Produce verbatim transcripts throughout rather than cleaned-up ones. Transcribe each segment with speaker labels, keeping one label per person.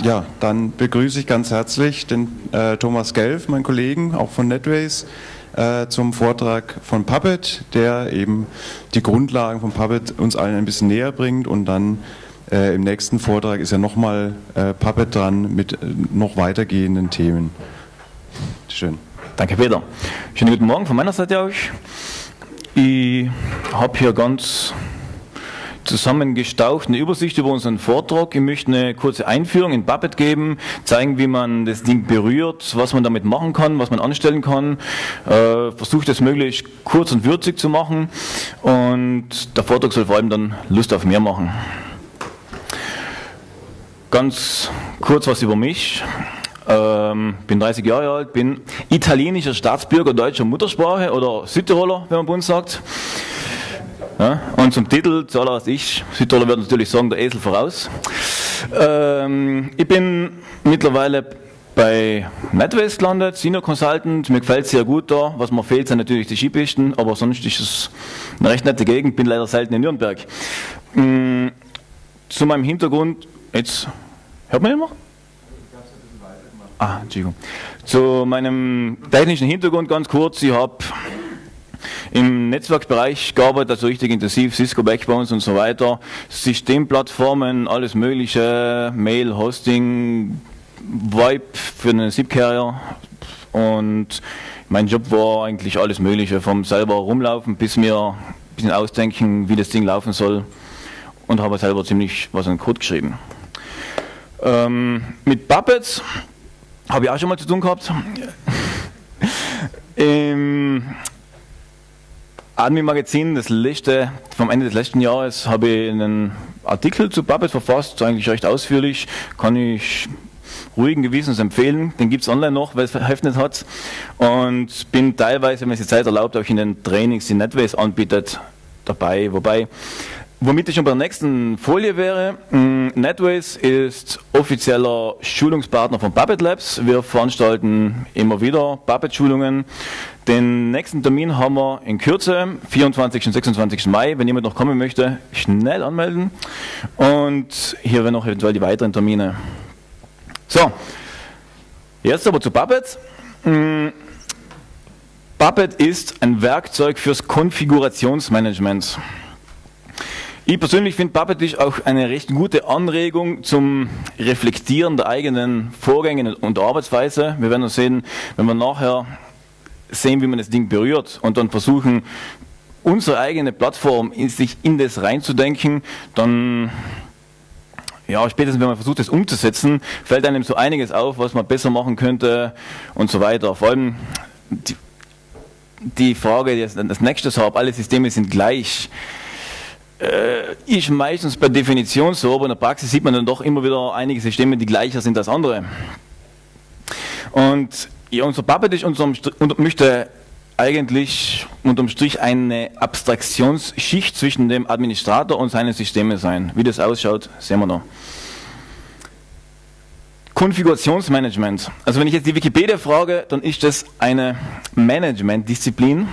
Speaker 1: Ja, dann begrüße ich ganz herzlich den äh, Thomas Gelf, meinen Kollegen, auch von NetWays, äh, zum Vortrag von Puppet, der eben die Grundlagen von Puppet uns allen ein bisschen näher bringt, und dann äh, im nächsten Vortrag ist ja nochmal äh, Puppet dran mit äh, noch weitergehenden Themen. Schön.
Speaker 2: Danke, Peter. Schönen guten Morgen von meiner Seite auch. Ich habe hier ganz zusammengestaucht eine Übersicht über unseren Vortrag. Ich möchte eine kurze Einführung in Puppet geben, zeigen, wie man das Ding berührt, was man damit machen kann, was man anstellen kann. Äh, Versuche das möglichst kurz und würzig zu machen, und der Vortrag soll vor allem dann Lust auf mehr machen. Ganz kurz was über mich. Ähm, bin dreißig Jahre alt, bin italienischer Staatsbürger deutscher Muttersprache oder Südtiroler, wenn man bei uns sagt. Ja, und zum Titel, zuallererst ich, Südtiroler wird natürlich sagen, der Esel voraus. Ähm, ich bin mittlerweile bei NetWays gelandet, Senior Consultant, mir gefällt es sehr gut da. Was mir fehlt, sind natürlich die Skipisten, aber sonst ist es eine recht nette Gegend, bin leider selten in Nürnberg. Ähm, zu meinem Hintergrund, jetzt, hört man immer? Ah, Entschuldigung. Zu meinem technischen Hintergrund ganz kurz, ich habe im Netzwerkbereich gearbeitet, also richtig intensiv, Cisco Backbones und so weiter, Systemplattformen, alles mögliche, Mail, Hosting, V I P für einen S I P-Carrier, und mein Job war eigentlich alles mögliche, vom selber rumlaufen bis mir ein bisschen ausdenken, wie das Ding laufen soll, und habe selber ziemlich was an Code geschrieben. Ähm, mit Puppets habe ich auch schon mal zu tun gehabt. Im Admin-Magazin, das letzte, vom Ende des letzten Jahres, habe ich einen Artikel zu Puppet verfasst, eigentlich recht ausführlich, kann ich ruhigen Gewissens empfehlen. Den gibt es online noch, weil es Heft nicht hat. Und bin teilweise, wenn es die Zeit erlaubt, auch in den Trainings, die NetWays anbietet, dabei. Wobei, womit ich schon bei der nächsten Folie wäre, NetWays ist offizieller Schulungspartner von Puppet Labs. Wir veranstalten immer wieder Puppet-Schulungen. Den nächsten Termin haben wir in Kürze, vierundzwanzigsten und sechsundzwanzigsten Mai. Wenn jemand noch kommen möchte, schnell anmelden. Und hier werden noch eventuell die weiteren Termine. So, jetzt aber zu Puppet. Puppet ist ein Werkzeug fürs Konfigurationsmanagement. Ich persönlich finde, Puppet ist auch eine recht gute Anregung zum Reflektieren der eigenen Vorgänge und Arbeitsweise. Wir werden uns sehen, wenn wir nachher sehen, wie man das Ding berührt, und dann versuchen, unsere eigene Plattform in sich in das reinzudenken, dann, ja, spätestens wenn man versucht, das umzusetzen, fällt einem so einiges auf, was man besser machen könnte und so weiter. Vor allem die, die Frage, die ich als nächstes habe, alle Systeme sind gleich, ist meistens per Definition so, aber in der Praxis sieht man dann doch immer wieder einige Systeme, die gleicher sind als andere. Und ja, unser Puppet ist unterm, und möchte eigentlich unterm Strich eine Abstraktionsschicht zwischen dem Administrator und seinen Systemen sein. Wie das ausschaut, sehen wir noch. Konfigurationsmanagement. Also wenn ich jetzt die Wikipedia frage, dann ist das eine Management-Disziplin.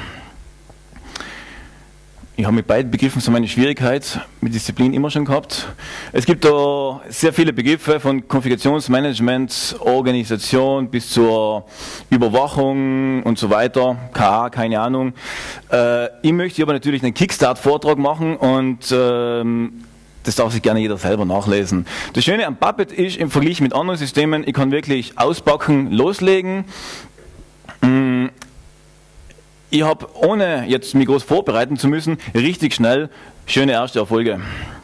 Speaker 2: Ich habe mit beiden Begriffen so meine Schwierigkeit mit Disziplin immer schon gehabt. Es gibt da sehr viele Begriffe von Konfigurationsmanagement, Organisation bis zur Überwachung und so weiter. K A, keine Ahnung. Äh, ich möchte aber natürlich einen Kickstart-Vortrag machen, und ähm, das darf sich gerne jeder selber nachlesen. Das Schöne am Puppet ist, im Vergleich mit anderen Systemen, ich kann wirklich auspacken, loslegen. Mm, Ich habe, ohne jetzt mich groß vorbereiten zu müssen, richtig schnell schöne erste Erfolge.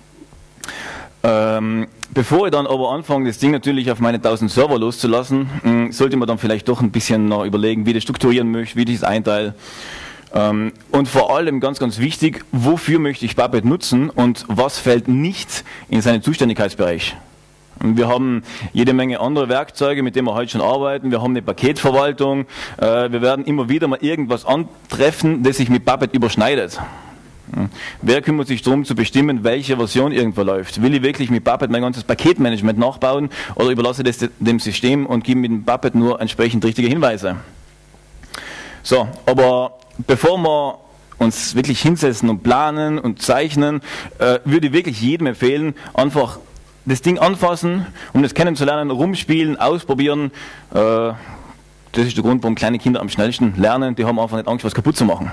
Speaker 2: Ähm, bevor ich dann aber anfange, das Ding natürlich auf meine tausend Server loszulassen, mh, sollte man dann vielleicht doch ein bisschen noch überlegen, wie ich das strukturieren möchte, wie ich das einteile. Ähm, und vor allem ganz, ganz wichtig, wofür möchte ich Puppet nutzen und was fällt nicht in seinen Zuständigkeitsbereich. Wir haben jede Menge andere Werkzeuge, mit denen wir heute schon arbeiten. Wir haben eine Paketverwaltung. Wir werden immer wieder mal irgendwas antreffen, das sich mit Puppet überschneidet. Wer kümmert sich darum zu bestimmen, welche Version irgendwo läuft? Will ich wirklich mit Puppet mein ganzes Paketmanagement nachbauen, oder überlasse ich das dem System und gebe mit dem Puppet nur entsprechend richtige Hinweise? So, aber bevor wir uns wirklich hinsetzen und planen und zeichnen, würde ich wirklich jedem empfehlen, einfach das Ding anfassen, um das kennenzulernen, rumspielen, ausprobieren. Äh, das ist der Grund, warum kleine Kinder am schnellsten lernen. Die haben einfach nicht Angst, was kaputt zu machen.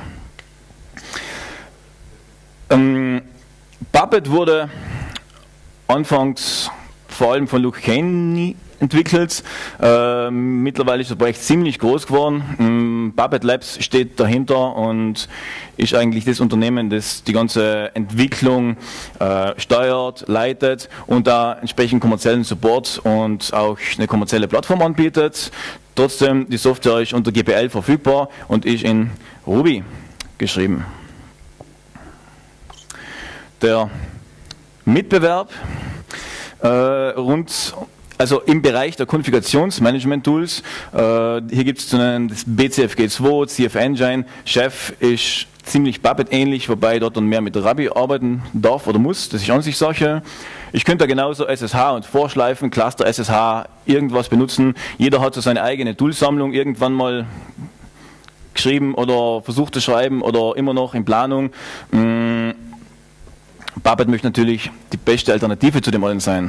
Speaker 2: Ähm, Puppet wurde anfangs vor allem von Luke Caney entwickelt. Äh, mittlerweile ist das Projekt ziemlich groß geworden. Ähm, Puppet Labs steht dahinter und ist eigentlich das Unternehmen, das die ganze Entwicklung äh, steuert, leitet und da entsprechend kommerziellen Support und auch eine kommerzielle Plattform anbietet. Trotzdem, die Software ist unter G P L verfügbar und ist in Ruby geschrieben. Der Mitbewerb äh, rund, also im Bereich der Konfigurationsmanagement-Tools, äh, hier gibt es das B C F G zwei, C F Engine, Chef ist ziemlich Puppet ähnlich, wobei dort dann mehr mit Ruby arbeiten darf oder muss, das ist Ansichtssache. Ich könnte da genauso S S H und Vorschleifen, Cluster S S H, irgendwas benutzen. Jeder hat so seine eigene Toolsammlung irgendwann mal geschrieben oder versucht zu schreiben oder immer noch in Planung. Mm, Puppet möchte natürlich die beste Alternative zu dem allen sein.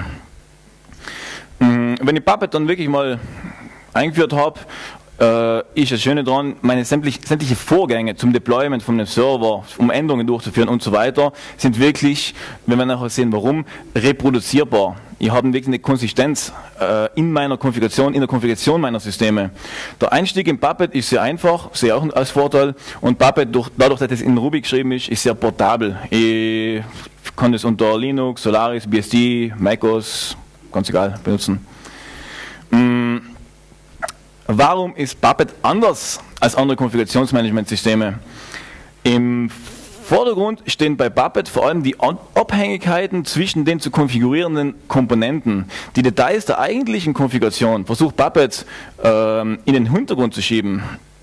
Speaker 2: Wenn ich Puppet dann wirklich mal eingeführt habe, äh, ist das Schöne daran, meine sämtliche, sämtliche Vorgänge zum Deployment von einem Server, um Änderungen durchzuführen und so weiter, sind wirklich, wenn wir nachher sehen warum, reproduzierbar. Ich habe wirklich eine Konsistenz äh, in meiner Konfiguration, in der Konfiguration meiner Systeme. Der Einstieg in Puppet ist sehr einfach, sehe auch als Vorteil, und Puppet, durch, dadurch, dass es in Ruby geschrieben ist, ist sehr portabel. Ich kann es unter Linux, Solaris, B S D, macOS, ganz egal, benutzen. Mm, warum ist Puppet anders als andere Konfigurationsmanagementsysteme? Im Vordergrund stehen bei Puppet vor allem die Abhängigkeiten zwischen den zu konfigurierenden Komponenten. Die Details der eigentlichen Konfiguration versucht Puppet ähm, in den Hintergrund zu schieben.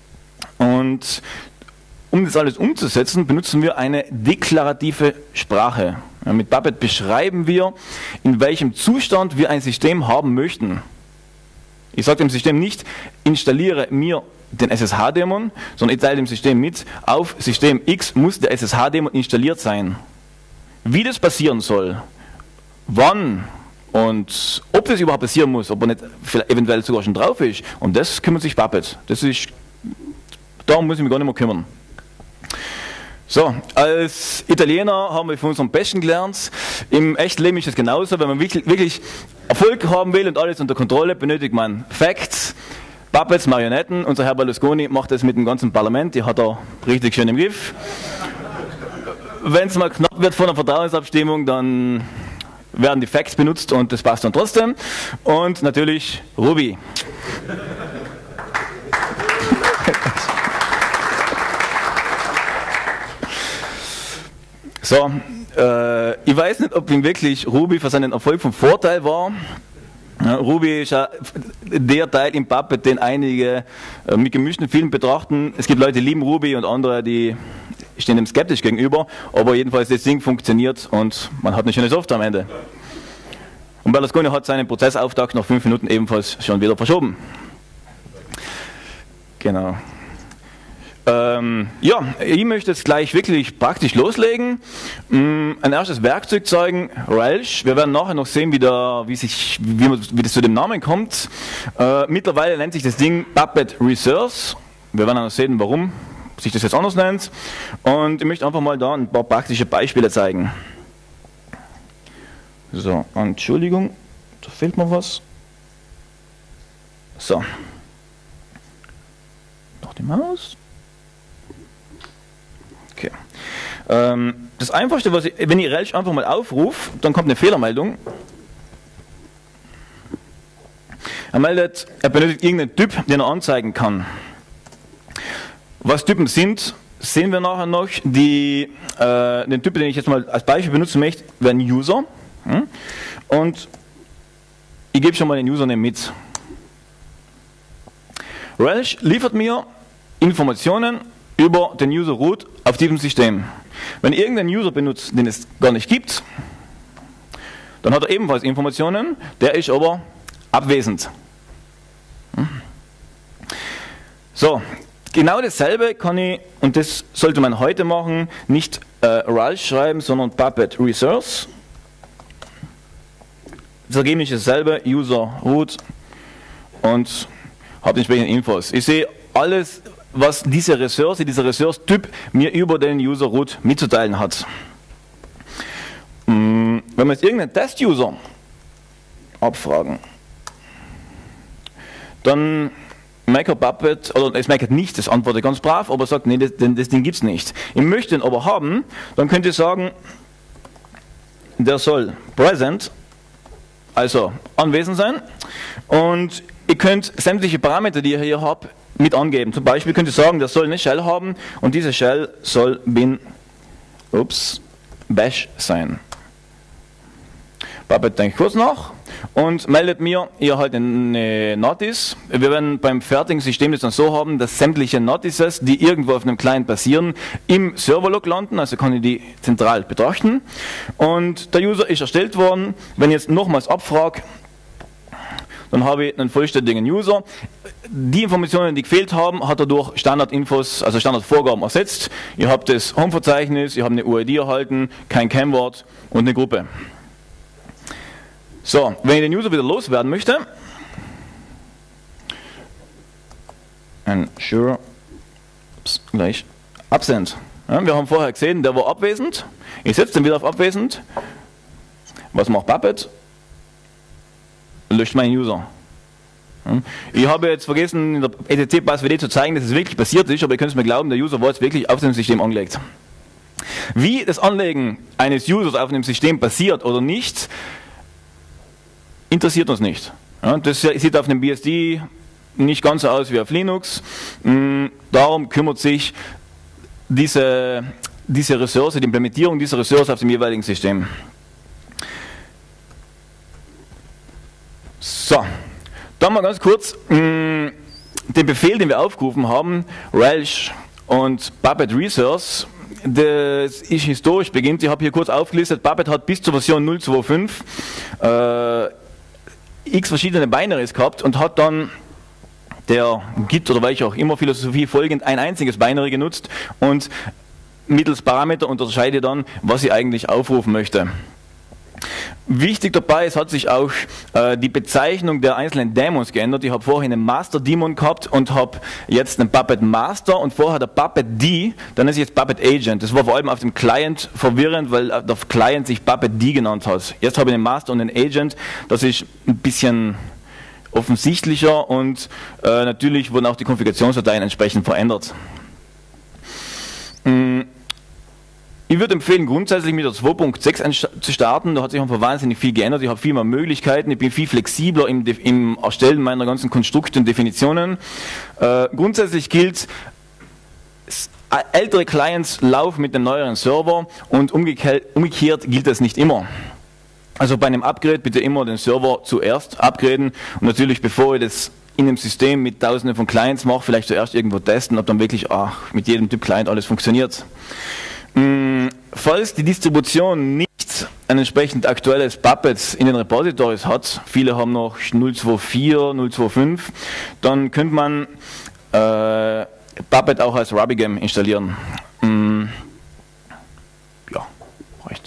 Speaker 2: Und um das alles umzusetzen, benutzen wir eine deklarative Sprache. Ja, mit Puppet beschreiben wir, in welchem Zustand wir ein System haben möchten. Ich sage dem System nicht, installiere mir den S S H-Dämon, sondern ich teile dem System mit, auf System X muss der S S H-Dämon installiert sein. Wie das passieren soll, wann und ob das überhaupt passieren muss, ob er nicht eventuell sogar schon drauf ist, um das kümmert sich Puppet. Das ist, darum muss ich mich gar nicht mehr kümmern. So, als Italiener haben wir von unserem Besten gelernt. Im echten Leben ist es genauso. Wenn man wirklich, wirklich Erfolg haben will und alles unter Kontrolle, benötigt man Facts, Puppets, Marionetten. Unser Herr Berlusconi macht das mit dem ganzen Parlament, die hat er richtig schön im Griff. Wenn es mal knapp wird vor einer Vertrauensabstimmung, dann werden die Facts benutzt und das passt dann trotzdem. Und natürlich Ruby. So, äh, ich weiß nicht, ob ihm wirklich Ruby für seinen Erfolg von Vorteil war. Ja, Ruby ist ja der Teil im Puppet, den einige äh, mit gemischten Filmen betrachten. Es gibt Leute, die lieben Ruby und andere, die stehen dem skeptisch gegenüber. Aber jedenfalls, das Ding funktioniert und man hat eine schöne Software am Ende. Und Berlusconi hat seinen Prozessauftakt nach fünf Minuten ebenfalls schon wieder verschoben. Genau. Ähm, ja, ich möchte jetzt gleich wirklich praktisch loslegen. Ähm, ein erstes Werkzeug zeigen, Relsh. Wir werden nachher noch sehen, wie, der, wie, sich, wie, wie das zu dem Namen kommt. Äh, mittlerweile nennt sich das Ding Puppet Resource. Wir werden auch noch sehen, warum sich das jetzt anders nennt. Und ich möchte einfach mal da ein paar praktische Beispiele zeigen. So, Entschuldigung, da fehlt mir was. So. Noch die Maus. Okay. Ähm, das Einfachste, was ich, wenn ich Relsh einfach mal aufrufe, dann kommt eine Fehlermeldung. Er meldet, er benötigt irgendeinen Typ, den er anzeigen kann. Was Typen sind, sehen wir nachher noch. Die, äh, den Typ, den ich jetzt mal als Beispiel benutzen möchte, wäre ein User. Hm? Und ich gebe schon mal den Username mit. Relsh liefert mir Informationen über den User Root auf diesem System. Wenn ich irgendeinen User benutzt, den es gar nicht gibt, dann hat er ebenfalls Informationen, der ist aber abwesend. So, genau dasselbe kann ich, und das sollte man heute machen, nicht äh, Relsh schreiben, sondern Puppet Resource. das Ergebnis ist dasselbe, User root und habe entsprechende Infos. Ich sehe alles, was diese Ressource, dieser Ressource-Typ mir über den User root mitzuteilen hat. Wenn wir jetzt irgendeinen Test-User abfragen, dann meckert Puppet, oder es meckert nicht, das antwortet ganz brav, aber sagt, nee, das, das Ding gibt es nicht. Ich möchte ihn aber haben, dann könnt ihr sagen, der soll present, also anwesend sein, und ihr könnt sämtliche Parameter, die ihr hier habt, mit angeben. Zum Beispiel könnt ihr sagen, der soll eine Shell haben, und diese Shell soll bin, ups, bash sein. Puppet denkt kurz nach und meldet mir, ihr halt eine Notice. Wir werden beim fertigen System das dann so haben, dass sämtliche Notices, die irgendwo auf einem Client passieren, im Serverlog landen, also kann ich die zentral betrachten. Und der User ist erstellt worden. Wenn ich jetzt nochmals abfrage, dann habe ich einen vollständigen User. Die Informationen, die gefehlt haben, hat er durch Standardinfos, also Standardvorgaben ersetzt. Ihr habt das Home-Verzeichnis, ihr habt eine U I D erhalten, kein Kennwort und eine Gruppe. So, wenn ich den User wieder loswerden möchte, ensure, ups, gleich, absent. Ja, wir haben vorher gesehen, der war abwesend. Ich setze den wieder auf abwesend. Was macht Puppet? Löscht meinen User. Ja, ich habe jetzt vergessen, in der E T C-Pass W D zu zeigen, dass es wirklich passiert ist, aber ihr könnt es mir glauben, der User war jetzt wirklich auf dem System angelegt. Wie das Anlegen eines Users auf einem System passiert oder nicht, interessiert uns nicht. Ja, das sieht auf einem B S D nicht ganz so aus wie auf Linux. Darum kümmert sich diese, diese Ressource, die Implementierung dieser Ressource auf dem jeweiligen System. So, dann mal ganz kurz den Befehl, den wir aufgerufen haben, Relsh und Puppet Resource. Das ist historisch beginnt. Ich habe hier kurz aufgelistet, Puppet hat bis zur Version null Punkt fünf äh, x verschiedene Binaries gehabt und hat dann der Git oder welche auch immer Philosophie folgend ein einziges Binary genutzt und mittels Parameter unterscheide dann, was ich eigentlich aufrufen möchte. Wichtig dabei, es hat sich auch äh, die Bezeichnung der einzelnen Daemons geändert. Ich habe vorhin einen Master Daemon gehabt und habe jetzt einen Puppet Master und vorher der Puppet D, dann ist jetzt Puppet Agent. Das war vor allem auf dem Client verwirrend, weil der Client sich Puppet D genannt hat. Jetzt habe ich einen Master und einen Agent. Das ist ein bisschen offensichtlicher und äh, natürlich wurden auch die Konfigurationsdateien entsprechend verändert. Mhm. Ich würde empfehlen, grundsätzlich mit der zwei Punkt sechs zu starten. Da hat sich einfach wahnsinnig viel geändert. Ich habe viel mehr Möglichkeiten. Ich bin viel flexibler im, im Erstellen meiner ganzen Konstrukte und Definitionen. Äh, grundsätzlich gilt, ältere Clients laufen mit dem neueren Server und umgekehrt, umgekehrt gilt das nicht immer. Also bei einem Upgrade bitte immer den Server zuerst upgraden und natürlich, bevor ich das in einem System mit tausenden von Clients mache, vielleicht zuerst irgendwo testen, ob dann wirklich ach, mit jedem Typ Client alles funktioniert. Falls die Distribution nicht ein entsprechend aktuelles Puppet in den Repositories hat, viele haben noch null Punkt zwei vier, null Punkt zwei fünf, dann könnte man äh, Puppet auch als RubyGem installieren. Mm, ja, reicht.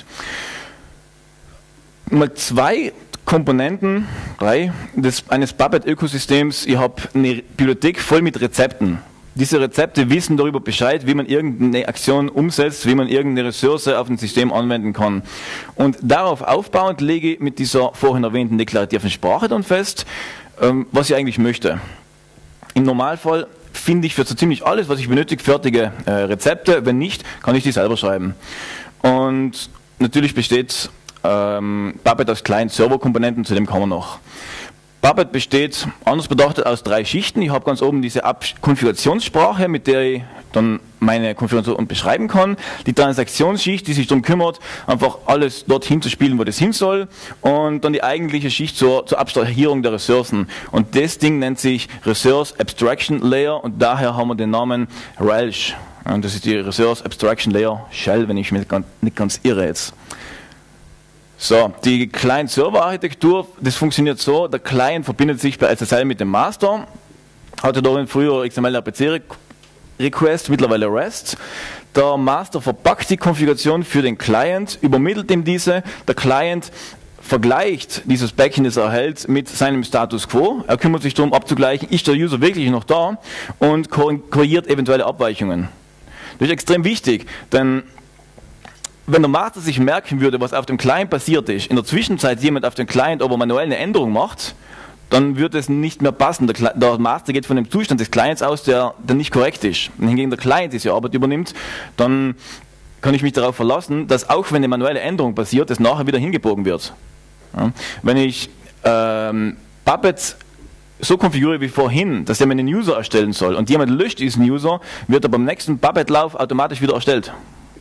Speaker 2: Mal zwei Komponenten, drei, des, eines Puppet-Ökosystems. Ich habe eine Bibliothek voll mit Rezepten. Diese Rezepte wissen darüber Bescheid, wie man irgendeine Aktion umsetzt, wie man irgendeine Ressource auf ein System anwenden kann. Und darauf aufbauend lege ich mit dieser vorhin erwähnten deklarativen Sprache dann fest, was ich eigentlich möchte. Im Normalfall finde ich für so ziemlich alles, was ich benötige, fertige Rezepte. Wenn nicht, kann ich die selber schreiben. Und natürlich besteht ähm, Puppet aus kleinen Serverkomponenten, zu dem kommen wir noch. Puppet besteht, anders betrachtet, aus drei Schichten. Ich habe ganz oben diese Konfigurationssprache, mit der ich dann meine Konfiguration beschreiben kann. Die Transaktionsschicht, die sich darum kümmert, einfach alles dorthin zu spielen, wo das hin soll. Und dann die eigentliche Schicht zur, zur Abstrahierung der Ressourcen. Und das Ding nennt sich Resource Abstraction Layer und daher haben wir den Namen Relsh. Und das ist die Resource Abstraction Layer Shell, wenn ich mich nicht ganz irre jetzt. So, die Client-Server-Architektur, das funktioniert so, der Client verbindet sich bei S S L mit dem Master, hatte darin früher X M L R P C-Request, mittlerweile REST. Der Master verpackt die Konfiguration für den Client, übermittelt ihm diese, der Client vergleicht dieses Backend, das er erhält, mit seinem Status Quo. Er kümmert sich darum abzugleichen, ist der User wirklich noch da und korrigiert eventuelle Abweichungen. Das ist extrem wichtig, denn wenn der Master sich merken würde, was auf dem Client passiert ist, in der Zwischenzeit jemand auf dem Client aber manuell eine Änderung macht, dann wird es nicht mehr passen. Der, der Master geht von dem Zustand des Clients aus, der, der nicht korrekt ist. Wenn hingegen der Client diese Arbeit übernimmt, dann kann ich mich darauf verlassen, dass auch wenn eine manuelle Änderung passiert, das nachher wieder hingebogen wird. Ja. Wenn ich ähm, Puppet so konfiguriere wie vorhin, dass er mir einen User erstellen soll und jemand löscht diesen User, wird er beim nächsten Puppet-Lauf automatisch wieder erstellt.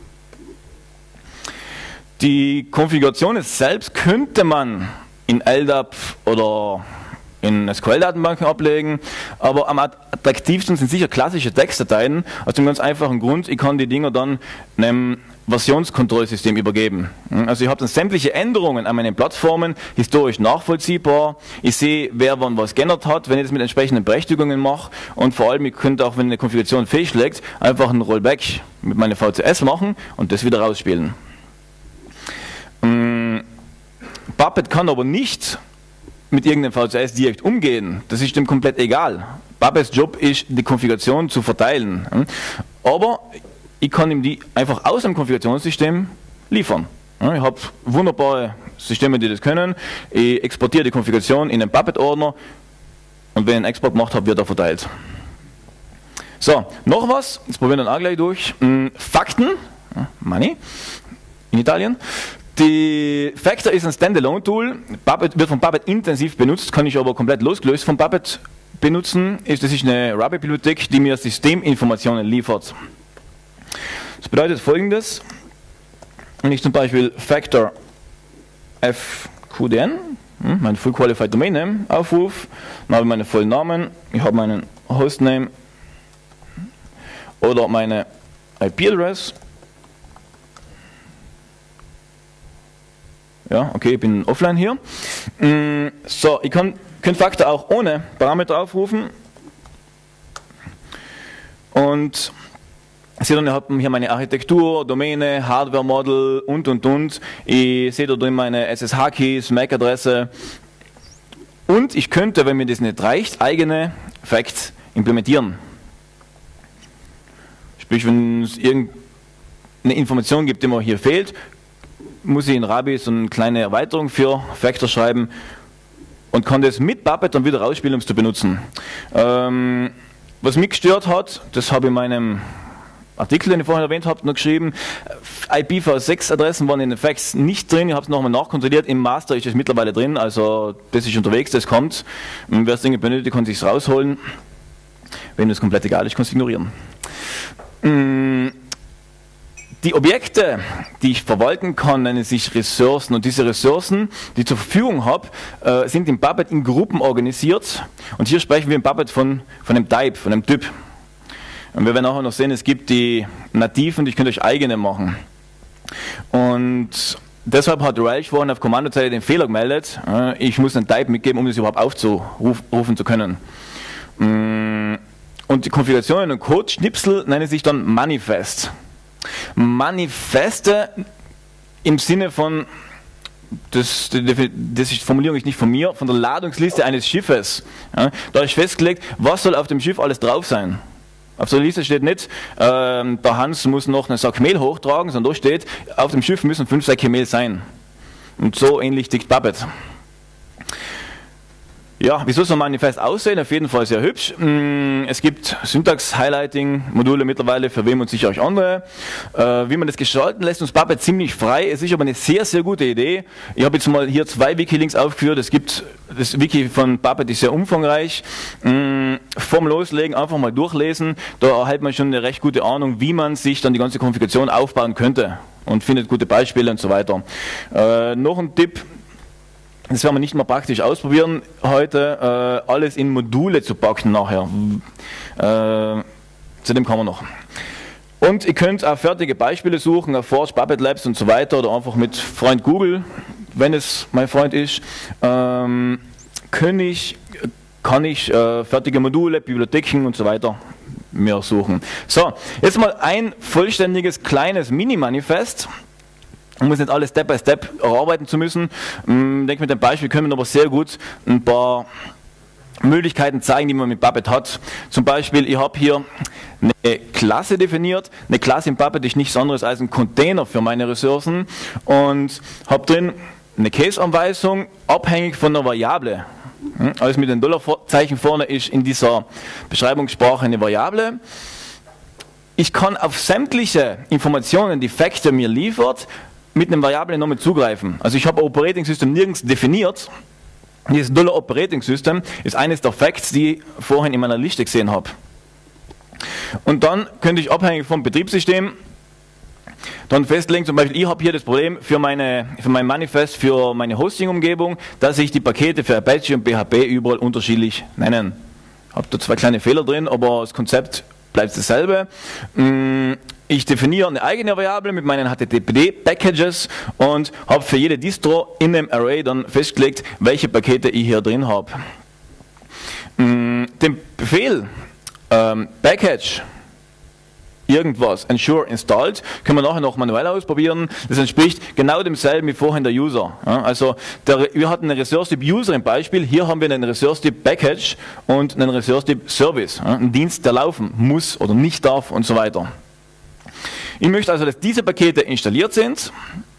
Speaker 2: Die Konfiguration selbst könnte man in L D A P oder in S Q L-Datenbanken ablegen, aber am attraktivsten sind sicher klassische Textdateien, aus dem ganz einfachen Grund, ich kann die Dinger dann einem Versionskontrollsystem übergeben. Also ich habe dann sämtliche Änderungen an meinen Plattformen historisch nachvollziehbar, ich sehe, wer wann was geändert hat, wenn ich das mit entsprechenden Berechtigungen mache und vor allem, ich könnte auch, wenn eine Konfiguration fehlschlägt, einfach einen Rollback mit meiner V C S machen und das wieder rausspielen. Puppet kann aber nicht mit irgendeinem V C S direkt umgehen. Das ist dem komplett egal. Puppets Job ist, die Konfiguration zu verteilen. Aber ich kann ihm die einfach aus dem Konfigurationssystem liefern. Ich habe wunderbare Systeme, die das können. Ich exportiere die Konfiguration in den Puppet-Ordner und wenn ich einen Export gemacht habe, wird er verteilt. So, noch was. Jetzt probieren wir dann auch gleich durch. Fakten. Money. In Italien. Die Factor ist ein Standalone-Tool, wird von Puppet intensiv benutzt, kann ich aber komplett losgelöst von Puppet benutzen. Das ist eine Ruby-Bibliothek, die mir Systeminformationen liefert. Das bedeutet Folgendes, wenn ich zum Beispiel Factor F Q D N, mein Full Qualified Domain Name, aufrufe, dann habe ich meinen vollen Namen, ich habe meinen Hostname oder meine I P-Adress. Ja, okay, ich bin offline hier. So, ich kann, kann Factor auch ohne Parameter aufrufen. Und ich sehe dann, ich habe hier meine Architektur, Domäne, Hardware Model und und und. Ich sehe da drin meine S S H-Keys, M A C-Adresse. Und ich könnte, wenn mir das nicht reicht, eigene Facts implementieren. Sprich, wenn es irgendeine Information gibt, die mir hier fehlt, muss ich in Ruby so eine kleine Erweiterung für Factor schreiben und kann das mit Puppet dann wieder rausspielen, um es zu benutzen. Ähm, was mich gestört hat, das habe ich in meinem Artikel, den ich vorhin erwähnt habe, noch geschrieben, I P v sechs Adressen waren in den Facts nicht drin, ich habe es nochmal nachkontrolliert, im Master ist es mittlerweile drin, also das ist unterwegs, das kommt. Wer es Dinge benötigt, kann sich es rausholen. Wenn das komplett egal ist, kann es ignorieren. Ähm, Die Objekte, die ich verwalten kann, nennen sich Ressourcen und diese Ressourcen, die ich zur Verfügung habe, äh, sind in Puppet in Gruppen organisiert und hier sprechen wir in Puppet von, von einem Type, von einem Typ. Und wir werden auch noch sehen, es gibt die nativen, die könnt ihr euch eigene machen. Und deshalb hat Rails vorhin auf Kommandozeile den Fehler gemeldet, äh, ich muss einen Type mitgeben, um das überhaupt aufzurufen zu können. Und die Konfigurationen und Code-Schnipsel nennen sich dann Manifest. Manifeste im Sinne von, das, das ist, die Formulierung ist nicht von mir, von der Ladungsliste eines Schiffes. Ja, da ist festgelegt, was soll auf dem Schiff alles drauf sein. Auf der Liste steht nicht, äh, der Hans muss noch einen Sack Mehl hochtragen, sondern da steht, auf dem Schiff müssen fünf Säcke Mehl sein. Und so ähnlich tickt Puppet. Ja, wie soll so ein Manifest aussehen? Auf jeden Fall sehr hübsch. Es gibt Syntax-Highlighting-Module mittlerweile, für wen und sicher euch andere. Wie man das gestalten lässt, uns Puppet ziemlich frei. Es ist aber eine sehr, sehr gute Idee. Ich habe jetzt mal hier zwei Wiki-Links aufgeführt. Es gibt, das Wiki von Puppet ist sehr umfangreich. Vom Loslegen einfach mal durchlesen. Da erhält man schon eine recht gute Ahnung, wie man sich dann die ganze Konfiguration aufbauen könnte. Und findet gute Beispiele und so weiter. Noch ein Tipp. Das werden wir nicht mal praktisch ausprobieren heute, äh, alles in Module zu packen nachher. Äh, zu dem kommen wir noch. Und ihr könnt auch fertige Beispiele suchen, auf Forge, Puppet Labs und so weiter oder einfach mit Freund Google, wenn es mein Freund ist, ähm, kann ich, kann ich äh, fertige Module, Bibliotheken und so weiter mir suchen. So, jetzt mal ein vollständiges kleines Mini-Manifest. Man muss nicht alles Step by Step erarbeiten zu müssen. Ich denke, mit dem Beispiel können wir aber sehr gut ein paar Möglichkeiten zeigen, die man mit Puppet hat. Zum Beispiel, ich habe hier eine Klasse definiert. Eine Klasse in Puppet ist nichts anderes als ein Container für meine Ressourcen und habe drin eine Case-Anweisung abhängig von einer Variable. Also mit dem Dollarzeichen vorne ist in dieser Beschreibungssprache eine Variable. Ich kann auf sämtliche Informationen, die Factor mir liefert, mit einem Variablen-Namen zugreifen. Also ich habe Operating System nirgends definiert. Dieses Dollar Operating System ist eines der Facts, die ich vorhin in meiner Liste gesehen habe. Und dann könnte ich abhängig vom Betriebssystem dann festlegen, zum Beispiel, ich habe hier das Problem für, meine, für mein Manifest, für meine Hosting-Umgebung, dass ich die Pakete für Apache und P H P überall unterschiedlich nennen. Ich habe da zwei kleine Fehler drin, aber das Konzept bleibt dasselbe. Ich definiere eine eigene Variable mit meinen H T T P D-Packages und habe für jede Distro in dem Array dann festgelegt, welche Pakete ich hier drin habe. Den Befehl ähm, Package irgendwas, ensure installed, können wir nachher noch manuell ausprobieren. Das entspricht genau demselben wie vorhin der User. Ja, also der, wir hatten einen Resource-Typ User im Beispiel, hier haben wir einen Resource-Typ Package und einen Resource-Typ Service. Ja, ein Dienst, der laufen muss oder nicht darf und so weiter. Ich möchte also, dass diese Pakete installiert sind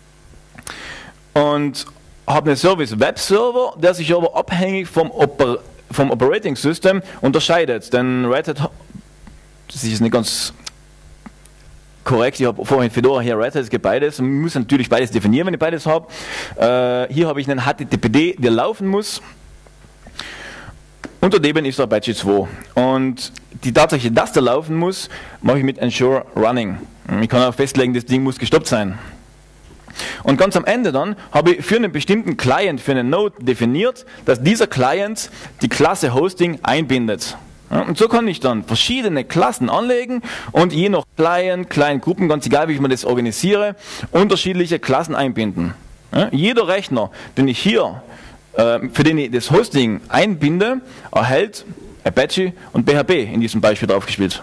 Speaker 2: und habe einen Service Web Server, der sich aber abhängig vom, Oper vom Operating System unterscheidet. Denn Red Hat, das ist nicht ganz korrekt, ich habe vorhin Fedora, hier Red Hat, es gibt beides. Man muss natürlich beides definieren, wenn ich beides habe. Äh, hier habe ich einen H T T P D, der laufen muss. Unter dem ist der Apache zwei. Und die Tatsache, dass der laufen muss, mache ich mit Ensure Running. Ich kann auch festlegen, das Ding muss gestoppt sein. Und ganz am Ende dann habe ich für einen bestimmten Client, für einen Node definiert, dass dieser Client die Klasse Hosting einbindet. Ja, und so kann ich dann verschiedene Klassen anlegen und je nach Client, kleinen Gruppen, ganz egal wie ich mir das organisiere, unterschiedliche Klassen einbinden. Ja, jeder Rechner, den ich hier, äh, für den ich das Hosting einbinde, erhält Apache und P H P in diesem Beispiel draufgespielt.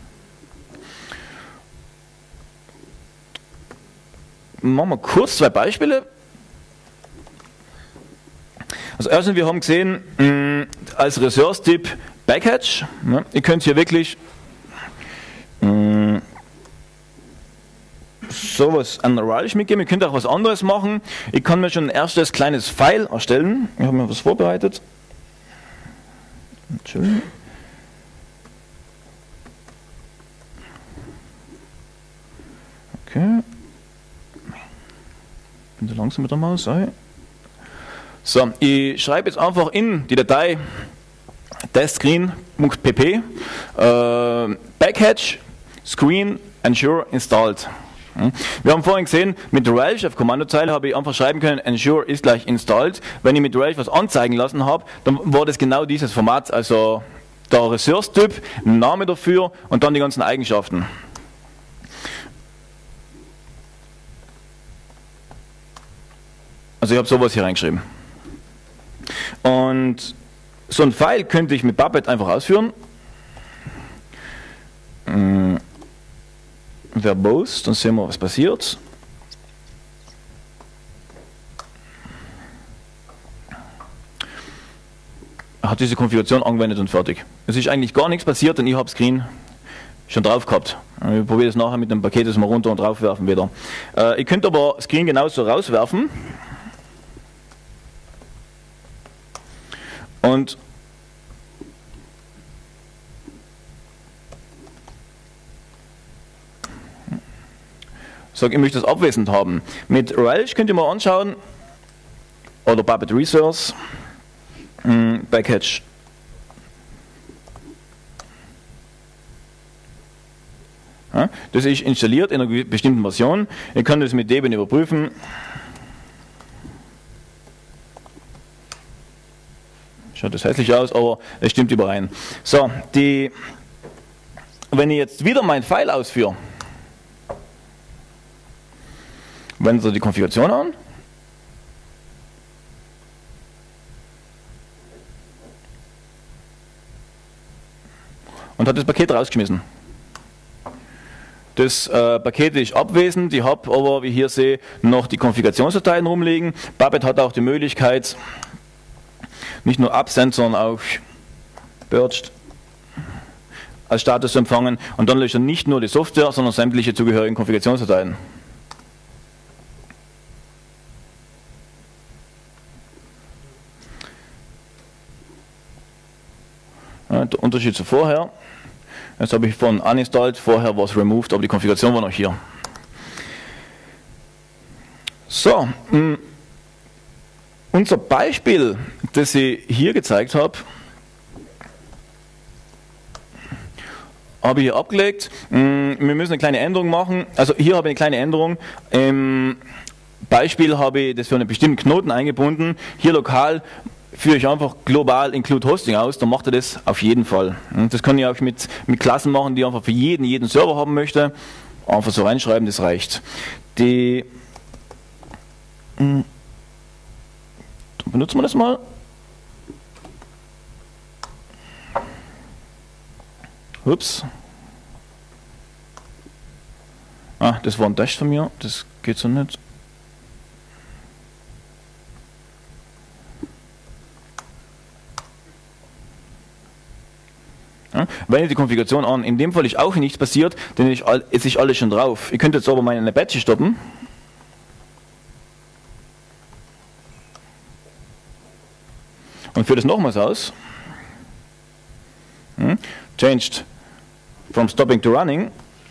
Speaker 2: Machen wir kurz zwei Beispiele. Also erstens, wir haben gesehen, mh, als Resource-Typ Package, ja, ihr könnt hier wirklich mh, sowas an Relish mitgeben, ihr könnt auch was anderes machen. Ich kann mir schon ein erstes kleines File erstellen. Ich habe mir was vorbereitet. Entschuldigung. Okay. Ich bin so langsam mit der Maus. Sorry. So, ich schreibe jetzt einfach in die Datei testscreen.pp äh, Package Screen Ensure Installed. Wir haben vorhin gesehen, mit Relish auf Kommandozeile habe ich einfach schreiben können, Ensure ist gleich installed. Wenn ich mit Relish was anzeigen lassen habe, dann war das genau dieses Format, also der Resource-Typ, Name dafür und dann die ganzen Eigenschaften. Also ich habe sowas hier reingeschrieben. Und so ein File könnte ich mit Puppet einfach ausführen. Hm. Verbose, dann sehen wir, was passiert. Er hat diese Konfiguration angewendet und fertig. Es ist eigentlich gar nichts passiert, denn ich habe Screen schon drauf gehabt. Ich probiere das nachher mit dem Paket, das wir runter und drauf werfen wieder. Äh, ihr könnt aber Screen genauso rauswerfen. Und sage, ich möchte das abwesend haben. Mit Relish könnt ihr mal anschauen, oder Puppet Resource, mh, Package. Ja, das ist installiert in einer bestimmten Version. Ihr könnt das mit Debian überprüfen. Schaut das hässlich aus, aber es stimmt überein. So, die, wenn ich jetzt wieder mein File ausführe, wenden Sie die Konfiguration an. Und hat das Paket rausgeschmissen. Das äh, Paket ist abwesend, ich habe aber, wie ich hier sehe, noch die Konfigurationsdateien rumliegen. Puppet hat auch die Möglichkeit, nicht nur absent, sondern auch purged als Status zu empfangen, und dann löscht er nicht nur die Software, sondern sämtliche zugehörigen Konfigurationsdateien. Ja, der Unterschied zu vorher. Jetzt habe ich von uninstalled, vorher war es removed, aber die Konfiguration war noch hier. So, mh, unser Beispiel, das ich hier gezeigt habe, habe ich hier abgelegt. Mh, wir müssen eine kleine Änderung machen. Also hier habe ich eine kleine Änderung. Im Beispiel habe ich das für einen bestimmten Knoten eingebunden. Hier lokal führe ich einfach global Include Hosting aus, dann macht er das auf jeden Fall. Das kann ich auch mit, mit Klassen machen, die einfach für jeden, jeden Server haben möchte. Einfach so reinschreiben, das reicht. Die, dann benutzen wir das mal. Ups. Ah, das war ein Dash von mir, das geht so nicht. Ja, wenn ich die Konfiguration an, in dem Fall ist auch nichts passiert, denn ich, es ist alles schon drauf. Ich könnte jetzt aber meine Apache stoppen. Und führe das nochmals aus. Hm. Changed from stopping to running.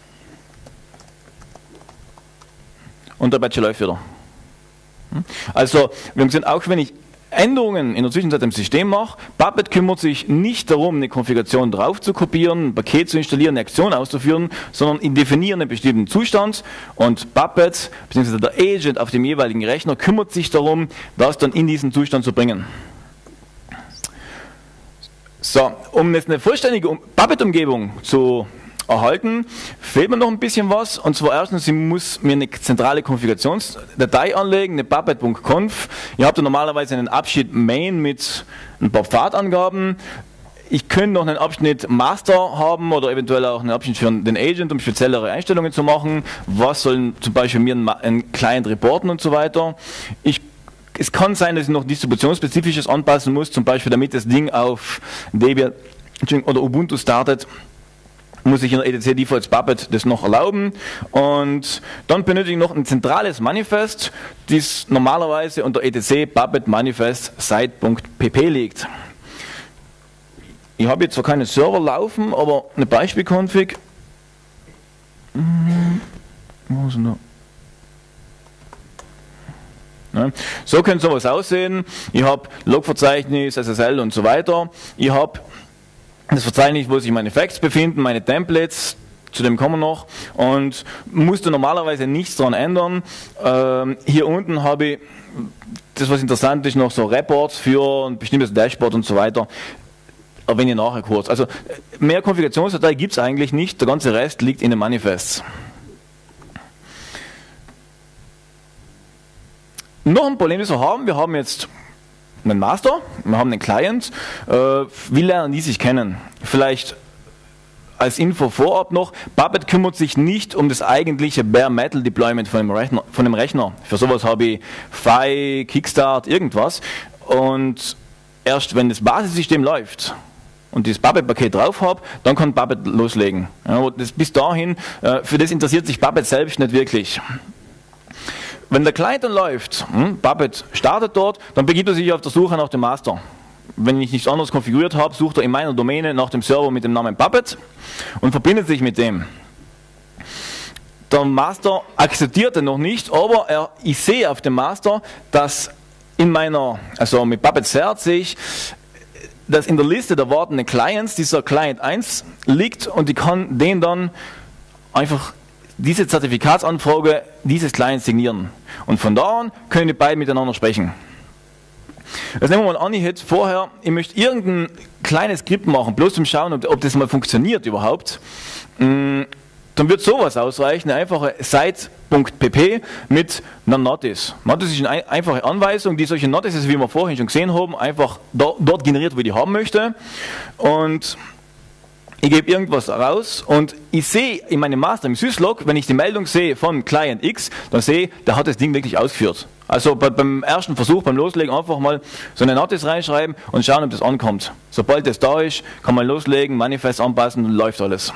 Speaker 2: Und der Apache läuft wieder. Hm. Also, wir haben gesehen, auch wenn ich Änderungen in der Zwischenzeit im System mache, Puppet kümmert sich nicht darum, eine Konfiguration drauf zu kopieren, ein Paket zu installieren, eine Aktion auszuführen, sondern ich definiere einen bestimmten Zustand, und Puppet bzw. der Agent auf dem jeweiligen Rechner kümmert sich darum, das dann in diesen Zustand zu bringen. So, um jetzt eine vollständige Puppet-Umgebung zu erhalten, fehlt mir noch ein bisschen was, und zwar erstens, ich muss mir eine zentrale Konfigurationsdatei anlegen, eine puppet punkt conf. Ihr habt ja normalerweise einen Abschnitt Main mit ein paar Pfadangaben. Ich könnte noch einen Abschnitt Master haben oder eventuell auch einen Abschnitt für den Agent, um speziellere Einstellungen zu machen. Was soll zum Beispiel mir ein, ein Client reporten und so weiter. Ich Es kann sein, dass ich noch distributionsspezifisches anpassen muss, zum Beispiel damit das Ding auf Debian oder Ubuntu startet, muss ich in der etc defaults Puppet das noch erlauben, und dann benötige ich noch ein zentrales Manifest, das normalerweise unter etc puppet manifest site.pp liegt. Ich habe jetzt zwar keine Server laufen, aber eine Beispielconfig. Wo ist denn da? Ja, so könnte sowas aussehen. Ich habe Logverzeichnis, S S L und so weiter. Ich habe das Verzeichnis, wo sich meine Facts befinden, meine Templates, zu dem kommen wir noch, und musste normalerweise nichts daran ändern. Ähm, hier unten habe ich, das was interessant ist, noch so Reports für ein bestimmtes Dashboard und so weiter. Erwähne ich nachher kurz. Also mehr Konfigurationsdatei gibt es eigentlich nicht, der ganze Rest liegt in den Manifests. Noch ein Problem, das wir haben, wir haben jetzt einen Master, wir haben einen Client. Äh, wie lernen die sich kennen? Vielleicht als Info vorab noch, Puppet kümmert sich nicht um das eigentliche Bare Metal Deployment von dem Rechner. Von dem Rechner. Für sowas habe ich F I, Kickstart, irgendwas. Und erst wenn das Basissystem läuft und das Puppet-Paket drauf habe, dann kann Puppet loslegen. Ja, das, bis dahin, äh, für das interessiert sich Puppet selbst nicht wirklich. Wenn der Client dann läuft, hm, Puppet startet dort, dann begibt er sich auf der Suche nach dem Master. Wenn ich nichts anderes konfiguriert habe, sucht er in meiner Domäne nach dem Server mit dem Namen Puppet und verbindet sich mit dem. Der Master akzeptiert er noch nicht, aber er, ich sehe auf dem Master, dass in meiner, also mit Puppet Cert sehe ich, dass in der Liste der wartenden Clients dieser Client eins liegt, und ich kann den dann einfach diese Zertifikatsanfrage dieses Clients signieren. Und von da an können die beiden miteinander sprechen. Jetzt nehmen wir mal an, ich hätte vorher, ich möchte irgendein kleines Skript machen, bloß zum Schauen, ob, ob das mal funktioniert überhaupt. Dann wird sowas ausreichen, eine einfache site.pp mit einer Notice. Notice ist eine einfache Anweisung, die solche Notices, wie wir vorhin schon gesehen haben, einfach dort generiert, wo ich die haben möchte. Und ich gebe irgendwas raus und ich sehe in meinem Master im Syslog, wenn ich die Meldung sehe von Client X, dann sehe ich, der hat das Ding wirklich ausgeführt. Also bei, beim ersten Versuch, beim Loslegen, einfach mal so eine Notice reinschreiben und schauen, ob das ankommt. Sobald das da ist, kann man loslegen, Manifest anpassen und läuft alles.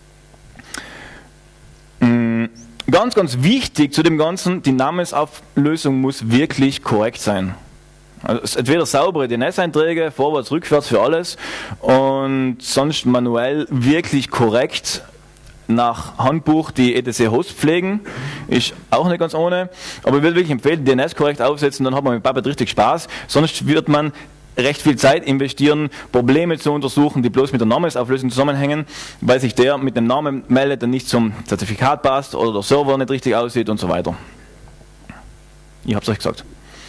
Speaker 2: Mhm. Ganz, ganz wichtig zu dem Ganzen, die Namensauflösung muss wirklich korrekt sein. Also entweder saubere D N S-Einträge, vorwärts, rückwärts für alles und sonst manuell wirklich korrekt nach Handbuch die E T C-Host pflegen, ist auch nicht ganz ohne, aber ich würde wirklich empfehlen, D N S korrekt aufsetzen, dann hat man mit Puppet richtig Spaß, sonst wird man recht viel Zeit investieren, Probleme zu untersuchen, die bloß mit der Namensauflösung zusammenhängen, weil sich der mit dem Namen meldet, der nicht zum Zertifikat passt oder der Server nicht richtig aussieht und so weiter. Ich habe es euch gesagt.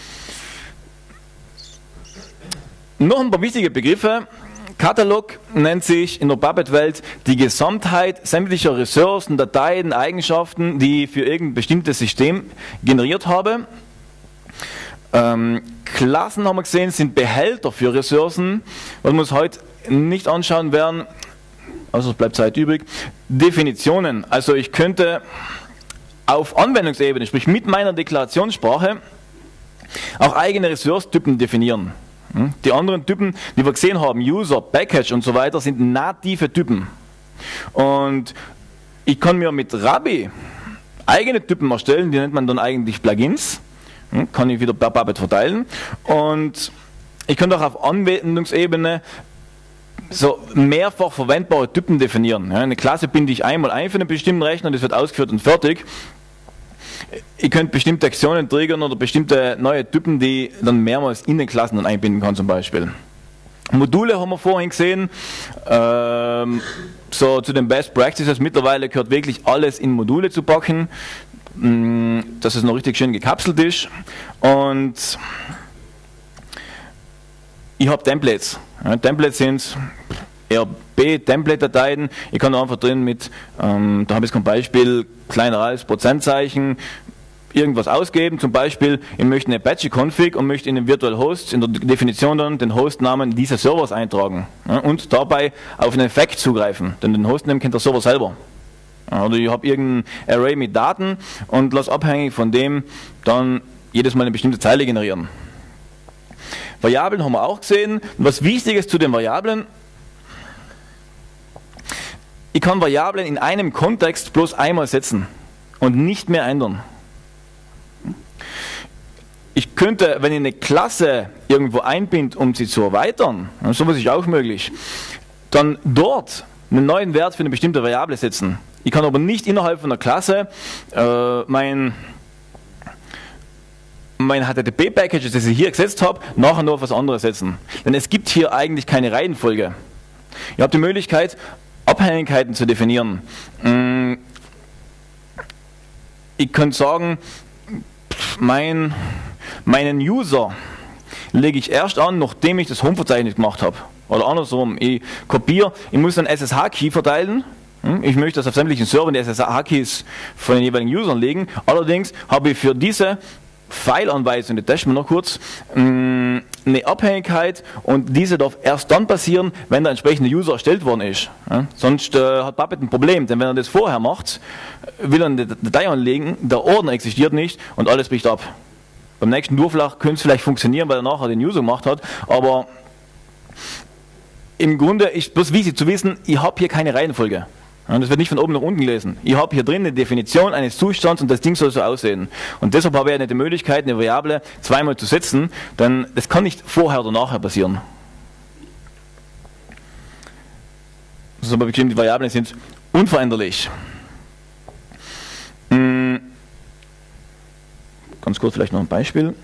Speaker 2: Noch ein paar wichtige Begriffe. Katalog nennt sich in der Puppet-Welt die Gesamtheit sämtlicher Ressourcen, Dateien, Eigenschaften, die ich für irgendein bestimmtes System generiert habe. Ähm, Klassen haben wir gesehen, sind Behälter für Ressourcen, was wir uns heute nicht anschauen werden, also es bleibt Zeit übrig. Definitionen, also ich könnte auf Anwendungsebene, sprich mit meiner Deklarationssprache, auch eigene Ressource-Typen definieren. Die anderen Typen, die wir gesehen haben, User, Package und so weiter, sind native Typen. Und ich kann mir mit Ruby eigene Typen erstellen, die nennt man dann eigentlich Plugins. Kann ich wieder per Puppet verteilen. Und ich kann auch auf Anwendungsebene so mehrfach verwendbare Typen definieren. Eine Klasse binde ich einmal ein für einen bestimmten Rechner, das wird ausgeführt und fertig. Ich könnte bestimmte Aktionen triggern oder bestimmte neue Typen, die dann mehrmals in den Klassen dann einbinden kann zum Beispiel. Module haben wir vorhin gesehen, ähm, so zu den Best Practices, mittlerweile gehört wirklich alles in Module zu packen, mh, dass es noch richtig schön gekapselt ist und ich habe Templates. Ja, Templates sind R B-Template-Dateien, ich kann da einfach drin mit, ähm, da habe ich zum Beispiel kleiner als Prozentzeichen, irgendwas ausgeben, zum Beispiel, ich möchte eine Apache-Config und möchte in den Virtual Host, in der Definition dann den Hostnamen dieses Servers eintragen ja, und dabei auf einen Effekt zugreifen, denn den Hostnamen kennt der Server selber. Ja, oder ich habe irgendein Array mit Daten und lasse abhängig von dem dann jedes Mal eine bestimmte Zeile generieren. Variablen haben wir auch gesehen. Was Wichtiges zu den Variablen: Ich kann Variablen in einem Kontext bloß einmal setzen und nicht mehr ändern. Ich könnte, wenn ich eine Klasse irgendwo einbinde, um sie zu erweitern, sowas ist auch möglich, dann dort einen neuen Wert für eine bestimmte Variable setzen. Ich kann aber nicht innerhalb von einer Klasse äh, mein, mein H T T P-Package, das ich hier gesetzt habe, nachher noch auf was anderes setzen. Denn es gibt hier eigentlich keine Reihenfolge. Ihr habt die Möglichkeit, Abhängigkeiten zu definieren. Ich könnte sagen, mein, meinen User lege ich erst an, nachdem ich das Home-Verzeichnis gemacht habe. Oder andersrum, ich kopiere, ich muss einen S S H-Key verteilen. Ich möchte, dass auf sämtlichen Servern die S S H-Keys von den jeweiligen Usern liegen. Allerdings habe ich für diese File-Anweisung, die testen wir noch kurz, eine Abhängigkeit und diese darf erst dann passieren, wenn der entsprechende User erstellt worden ist. Ja? Sonst äh, hat Puppet ein Problem, denn wenn er das vorher macht, will er eine Datei anlegen, der Ordner existiert nicht und alles bricht ab. Beim nächsten Durchlauf könnte es vielleicht funktionieren, weil er nachher den User gemacht hat, aber im Grunde ist bloß wichtig zu wissen, ich habe hier keine Reihenfolge. Ja, das wird nicht von oben nach unten gelesen. Ich habe hier drin eine Definition eines Zustands und das Ding soll so aussehen. Und deshalb habe ich nicht die Möglichkeit, eine Variable zweimal zu setzen, denn das kann nicht vorher oder nachher passieren. Das ist aber bestimmt, die Variablen sind unveränderlich. Hm. Ganz kurz vielleicht noch ein Beispiel.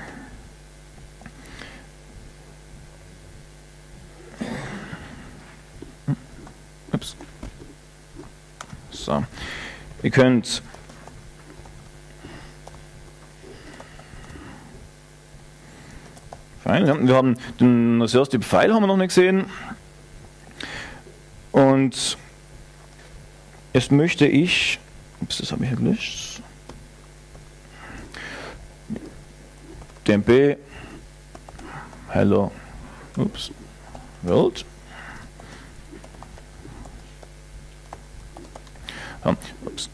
Speaker 2: Ups. So. Ihr könnt File, ja. Wir haben den Resource-Typ File haben wir noch nicht gesehen. Und jetzt möchte ich, ups, das habe ich hier gelöscht. D M P Hello ups, World.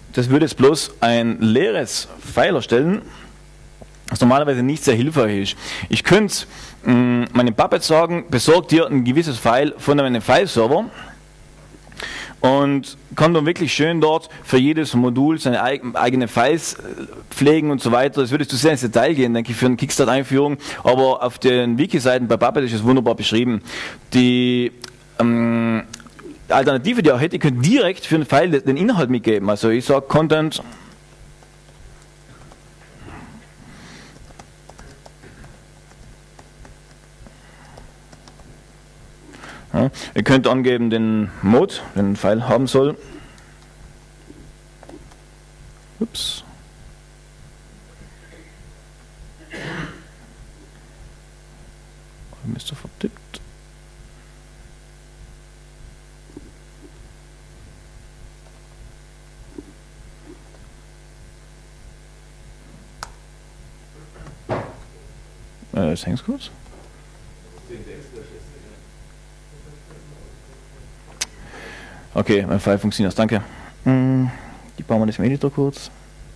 Speaker 2: das würde jetzt bloß ein leeres File erstellen, was normalerweise nicht sehr hilfreich ist. Ich könnte mh, meinem Puppet sagen, besorg dir ein gewisses File von einem File-Server und kann dann wirklich schön dort für jedes Modul seine eigenen Files pflegen und so weiter. Das würde zu sehr ins Detail gehen, denke ich, für eine Kickstart-Einführung, aber auf den Wiki-Seiten bei Puppet ist es wunderbar beschrieben. Die ähm, Alternative, die auch hätte, ich könnte direkt für ein File den Inhalt mitgeben. Also ich sage Content ja, ihr könnt angeben den Mode, den ein File haben soll. Ups. Ist er vertippt? Äh, das hängt kurz. Okay, mein File funktioniert, danke. Die bauen wir das im Editor kurz.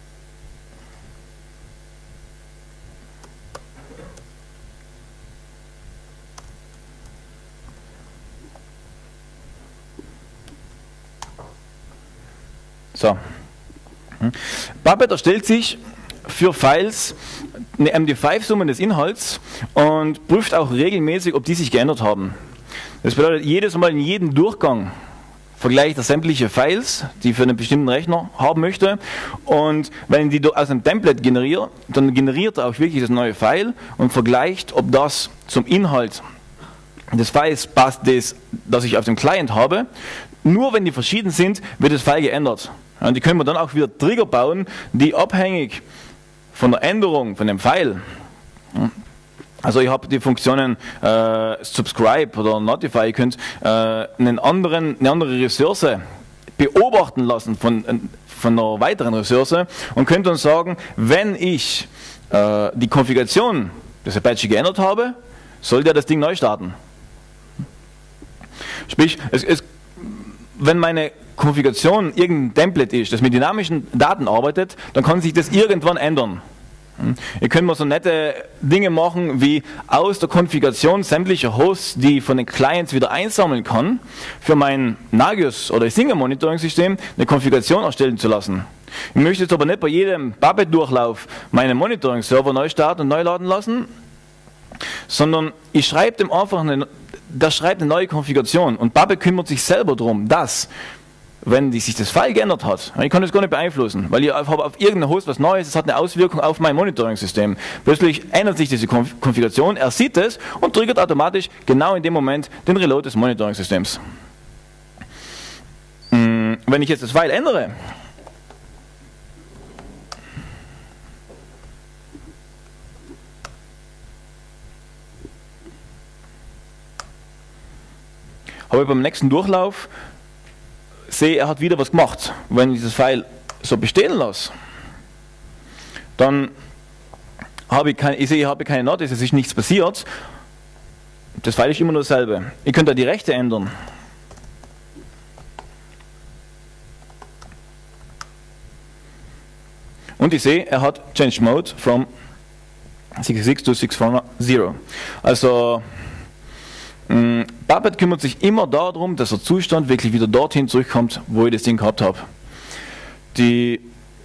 Speaker 2: So. Puppet erstellt sich für Files eine M D fünf Summe des Inhalts und prüft auch regelmäßig, ob die sich geändert haben. Das bedeutet, jedes Mal in jedem Durchgang vergleicht er sämtliche Files, die ich für einen bestimmten Rechner haben möchte, und wenn ich die aus einem Template generiere, dann generiert er auch wirklich das neue File und vergleicht, ob das zum Inhalt des Files passt, das, das ich auf dem Client habe. Nur wenn die verschieden sind, wird das File geändert. Und die können wir dann auch wieder Trigger bauen, die abhängig von der Änderung von dem File, also ich habe die Funktionen äh, Subscribe oder Notify, ihr könnt äh, einen anderen, eine andere Ressource beobachten lassen von, von einer weiteren Ressource und könnt dann sagen, wenn ich äh, die Konfiguration des Apache geändert habe, soll der das Ding neu starten. Sprich, es, es, wenn meine Konfiguration irgendein Template ist, das mit dynamischen Daten arbeitet, dann kann sich das irgendwann ändern. Ihr könnt mal so nette Dinge machen, wie aus der Konfiguration sämtlicher Hosts, die ich von den Clients wieder einsammeln kann, für mein Nagios oder Singer Monitoring System eine Konfiguration erstellen zu lassen. Ich möchte jetzt aber nicht bei jedem Puppet-Durchlauf meinen Monitoring-Server neu starten und neu laden lassen, sondern ich schreibe dem einfach eine, das schreibt eine neue Konfiguration und Puppet kümmert sich selber darum, dass, wenn die, sich das File geändert hat, ich kann das gar nicht beeinflussen, weil ich habe auf irgendeinem Host was Neues, es hat eine Auswirkung auf mein Monitoring-System. Plötzlich ändert sich diese Konf Konfiguration, er sieht es und triggert automatisch genau in dem Moment den Reload des Monitoring-Systems. Wenn ich jetzt das File ändere, habe ich beim nächsten Durchlauf sehe, er hat wieder was gemacht. Wenn ich das File so bestehen lasse, dann habe ich keine, ich sehe, ich habe keine Notice, es ist nichts passiert. Das File ist immer nur dasselbe. Ihr könnt da die Rechte ändern. Und ich sehe, er hat Change Mode from sechsundsechzig to sechshundertzig. Also mh, Puppet kümmert sich immer darum, dass der Zustand wirklich wieder dorthin zurückkommt, wo ich das Ding gehabt habe. Die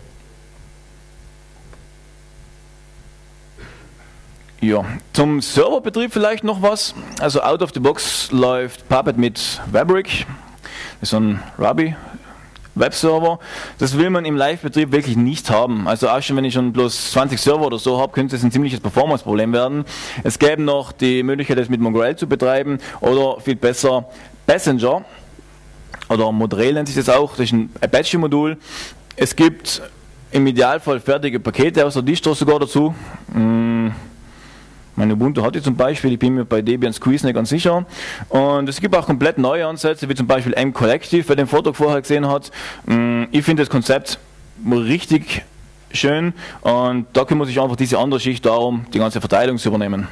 Speaker 2: ja, zum Serverbetrieb vielleicht noch was. Also out of the box läuft Puppet mit Fabric. Das ist so ein Ruby Webserver. Das will man im Live-Betrieb wirklich nicht haben. Also auch schon, wenn ich schon bloß zwanzig Server oder so habe, könnte es ein ziemliches Performance-Problem werden. Es gäbe noch die Möglichkeit, das mit Mongrel zu betreiben oder viel besser Passenger oder Modrel nennt sich das auch. Das ist ein Apache-Modul. Es gibt im Idealfall fertige Pakete aus der Distro sogar dazu. Meine Ubuntu hat die zum Beispiel, ich bin mir bei Debian Squeeze nicht ganz sicher. Und es gibt auch komplett neue Ansätze, wie zum Beispiel M-Collective, wer den Vortrag vorher gesehen hat. Ich finde das Konzept richtig schön und da kümmert sich einfach diese andere Schicht darum, die ganze Verteilung zu übernehmen.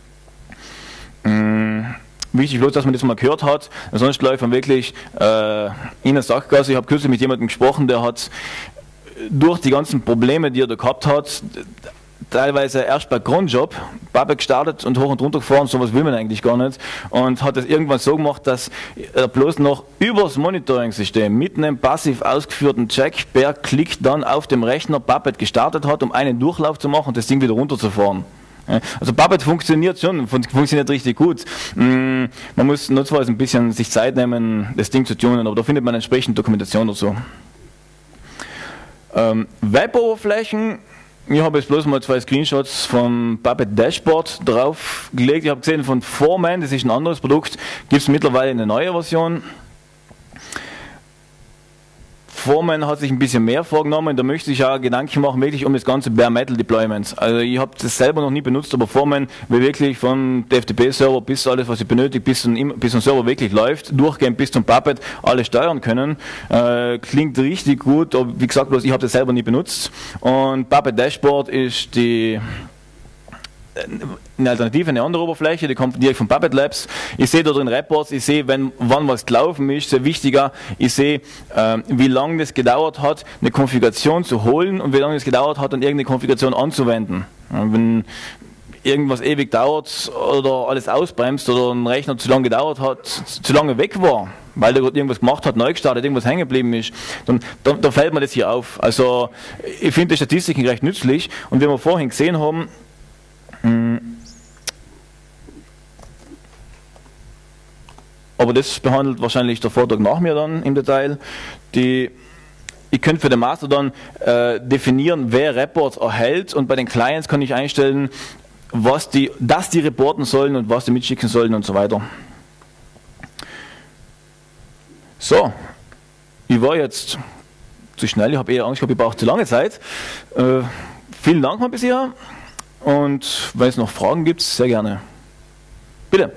Speaker 2: Wichtig bloß, dass man das mal gehört hat, sonst läuft man wirklich äh, in der Sackgasse. Ich habe kürzlich mit jemandem gesprochen, der hat durch die ganzen Probleme, die er da gehabt hat, teilweise erst bei Grundjob, Puppet gestartet und hoch und runter gefahren, sowas will man eigentlich gar nicht, und hat es irgendwann so gemacht, dass er bloß noch übers Monitoring-System mit einem passiv ausgeführten Check per Klick dann auf dem Rechner Puppet gestartet hat, um einen Durchlauf zu machen und das Ding wieder runterzufahren. Also Puppet funktioniert schon, funktioniert richtig gut. Man muss notfalls ein bisschen sich Zeit nehmen, das Ding zu tunen, aber da findet man entsprechend Dokumentation dazu. Ähm, Web-Oberflächen. Ich habe jetzt bloß mal zwei Screenshots vom Puppet Dashboard draufgelegt. Ich habe gesehen, von Foreman, das ist ein anderes Produkt, gibt es mittlerweile eine neue Version. Foreman hat sich ein bisschen mehr vorgenommen, da möchte ich ja Gedanken machen, wirklich um das ganze Bare Metal Deployment. Also ich habe das selber noch nie benutzt, aber Foreman will wirklich vom F T P-Server bis alles, was ich benötige, bis ein, bis ein Server wirklich läuft, durchgehend bis zum Puppet, alles steuern können. Äh, klingt richtig gut, aber wie gesagt, bloß ich habe das selber nie benutzt. Und Puppet Dashboard ist die eine Alternative, eine andere Oberfläche, die kommt direkt von Puppet Labs. Ich sehe da drin Reports, ich sehe, wenn, wann was gelaufen ist, sehr wichtiger. Ich sehe, äh, wie lange das gedauert hat, eine Konfiguration zu holen und wie lange es gedauert hat, dann irgendeine Konfiguration anzuwenden. Ja, wenn irgendwas ewig dauert oder alles ausbremst oder ein Rechner zu lange gedauert hat, zu lange weg war, weil der gerade irgendwas gemacht hat, neu gestartet, irgendwas hängen geblieben ist, dann, dann, dann fällt mir das hier auf. Also ich finde die Statistiken recht nützlich, und wie wir vorhin gesehen haben, aber das behandelt wahrscheinlich der Vortrag nach mir dann im Detail. Die, ich könnte für den Master dann äh, definieren, wer Reports erhält, und bei den Clients kann ich einstellen, was die, dass die reporten sollen und was die mitschicken sollen und so weiter. So, ich war jetzt zu schnell, ich habe eher Angst gehabt, ich brauche zu lange Zeit. Äh, vielen Dank mal bisher. Und wenn es noch Fragen gibt, sehr gerne. Bitte.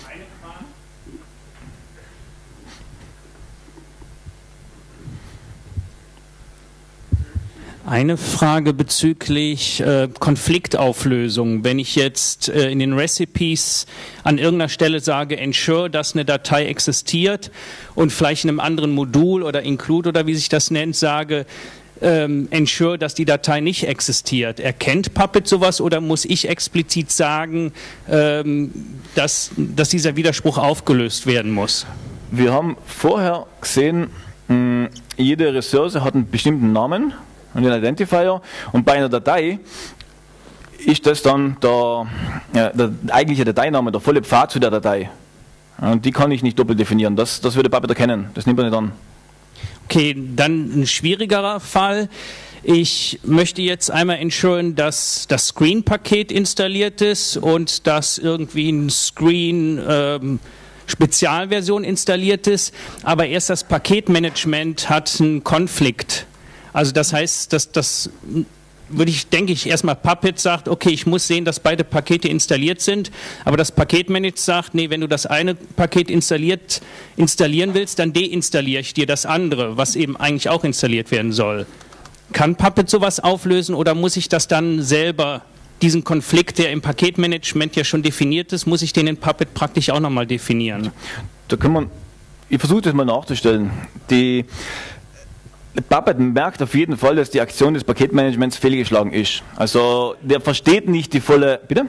Speaker 3: Eine Frage bezüglich äh, Konfliktauflösung. Wenn ich jetzt äh, in den Recipes an irgendeiner Stelle sage, ensure, dass eine Datei existiert, und vielleicht in einem anderen Modul oder include oder wie sich das nennt, sage, Ähm, ensure, dass die Datei nicht existiert. Erkennt Puppet sowas, oder muss ich explizit sagen, ähm, dass, dass dieser Widerspruch aufgelöst werden muss?
Speaker 2: Wir haben vorher gesehen, mh, jede Ressource hat einen bestimmten Namen, einen Identifier, und bei einer Datei ist das dann der, ja, der eigentliche Dateiname, der volle Pfad zu der Datei. Und die kann ich nicht doppelt definieren. Das, das würde Puppet erkennen. Das nimmt er nicht an.
Speaker 3: Okay, dann ein schwierigerer Fall. Ich möchte jetzt einmal ensuren, dass das Screen-Paket installiert ist und dass irgendwie ein Screen ähm, Spezialversion installiert ist, aber erst das Paketmanagement hat einen Konflikt. Also das heißt, dass das würde ich, denke ich, erstmal Puppet sagt, okay, ich muss sehen, dass beide Pakete installiert sind, aber das Paketmanager sagt, nee, wenn du das eine Paket installiert, installieren willst, dann deinstalliere ich dir das andere, was eben eigentlich auch installiert werden soll. Kann Puppet sowas auflösen, oder muss ich das dann selber, diesen Konflikt, der im Paketmanagement ja schon definiert ist, muss ich den in Puppet praktisch auch nochmal definieren?
Speaker 2: Da kann man, ich versuche das mal nachzustellen. Die Puppet merkt auf jeden Fall, dass die Aktion des Paketmanagements fehlgeschlagen ist. Also der versteht nicht die volle... Bitte?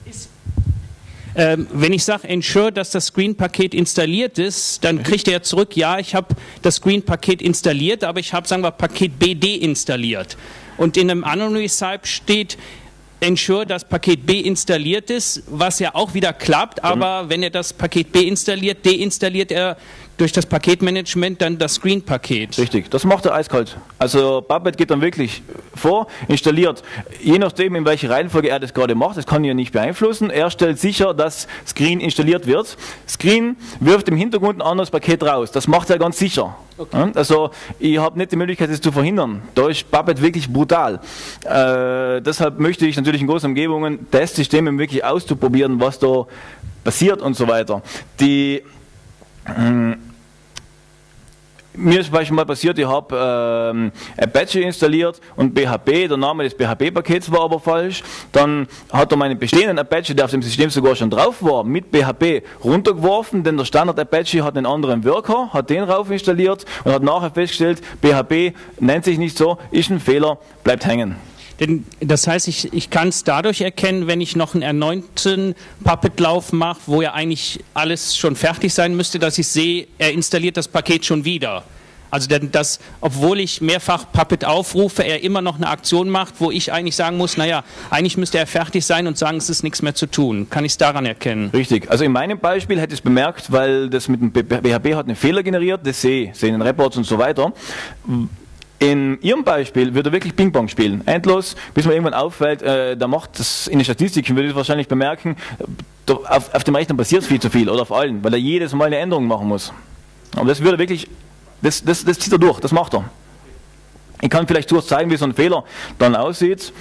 Speaker 3: Ähm, wenn ich sage, ensure, dass das Screen-Paket installiert ist, dann kriegt er zurück, ja, ich habe das Screen-Paket installiert, aber ich habe, sagen wir, Paket B deinstalliert. Und in einem anderen Recipe steht, ensure, dass Paket B installiert ist, was ja auch wieder klappt, aber wenn er das Paket B installiert, deinstalliert er durch das Paketmanagement dann das Screen-Paket.
Speaker 2: Richtig, das macht er eiskalt. Also Puppet geht dann wirklich vor, installiert, je nachdem in welcher Reihenfolge er das gerade macht, das kann er nicht beeinflussen, er stellt sicher, dass Screen installiert wird. Screen wirft im Hintergrund ein anderes Paket raus, das macht er ganz sicher. Okay. Also ich habe nicht die Möglichkeit, das zu verhindern. Da ist Puppet wirklich brutal. Äh, deshalb möchte ich natürlich in großen Umgebungen Testsysteme wirklich auszuprobieren, was da passiert und so weiter. Die mir ist zum Beispiel mal passiert, ich habe ähm, Apache installiert und P H P, der Name des P H P-Pakets war aber falsch. Dann hat er meinen bestehenden Apache, der auf dem System sogar schon drauf war, mit P H P runtergeworfen, denn der Standard Apache hat einen anderen Worker, hat den rauf installiert und hat nachher festgestellt, P H P nennt sich nicht so, ist ein Fehler, bleibt hängen.
Speaker 3: Denn das heißt, ich, ich kann es dadurch erkennen, wenn ich noch einen erneuten Puppet-Lauf mache, wo ja eigentlich alles schon fertig sein müsste, dass ich sehe, er installiert das Paket schon wieder. Also dass, obwohl ich mehrfach Puppet aufrufe, er immer noch eine Aktion macht, wo ich eigentlich sagen muss, naja, eigentlich müsste er fertig sein und sagen, es ist nichts mehr zu tun. Kann ich es daran erkennen?
Speaker 2: Richtig. Also in meinem Beispiel hätte ich es bemerkt, weil das mit dem P H P hat einen Fehler generiert, das sehe ich, sehe in den Reports und so weiter. In Ihrem Beispiel würde er wirklich Ping-Pong spielen, endlos, bis mir irgendwann auffällt, äh, da macht das in den Statistiken, würde ich wahrscheinlich bemerken, da, auf, auf dem Rechner passiert viel zu viel oder auf allen, weil er jedes Mal eine Änderung machen muss. Aber das würde wirklich, das, das, das zieht er durch, das macht er. Ich kann vielleicht kurz zeigen, wie so ein Fehler dann aussieht.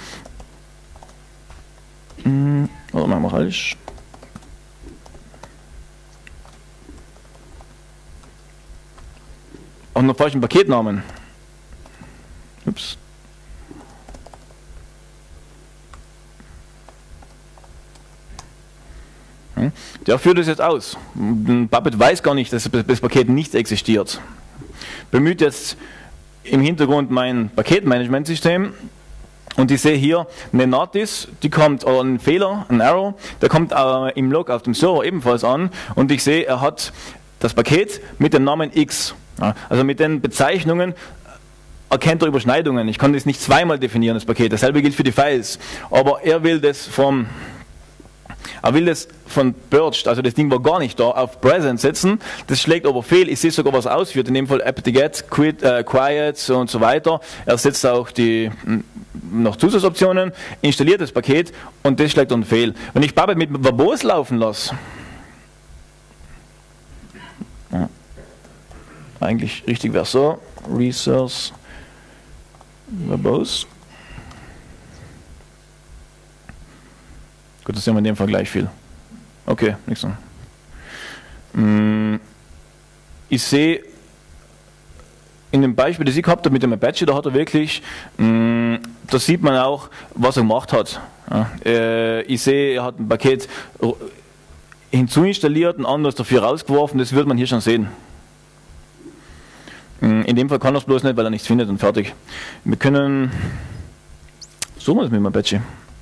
Speaker 2: Hm, oder machen wir falsch. Und noch falschen Paketnamen. Ups. Der führt es jetzt aus. Puppet weiß gar nicht, dass das Paket nicht existiert. Bemüht jetzt im Hintergrund mein Paketmanagementsystem und ich sehe hier eine Notice, die kommt, oder ein Fehler, ein Error, der kommt äh, im Log auf dem Server ebenfalls an und ich sehe, er hat das Paket mit dem Namen X. Ja, also mit den Bezeichnungen erkennt er Überschneidungen. Ich kann das nicht zweimal definieren, das Paket. Dasselbe gilt für die Files. Aber er will das vom, er will das von Purged, also das Ding war gar nicht da, auf Present setzen. Das schlägt aber fehl. Ich sehe sogar, was ausführt. In dem Fall apt-get, quit, äh, quiet und so weiter. Er setzt auch die noch Zusatzoptionen, installiert das Paket und das schlägt dann fehl. Wenn ich Puppet mit verbose laufen lasse, ja, eigentlich richtig wäre so, Resource verbose. Gut, das sehen wir in dem Fall gleich viel. Okay, nichts mehr. Ich sehe in dem Beispiel, das ich gehabt habe mit dem Apache, da hat er wirklich, da sieht man auch, was er gemacht hat. Ich sehe, er hat ein Paket hinzuinstalliert, ein anderes dafür rausgeworfen, das wird man hier schon sehen. In dem Fall kann er es bloß nicht, weil er nichts findet und fertig. Wir können, so mal das mit dem Apache.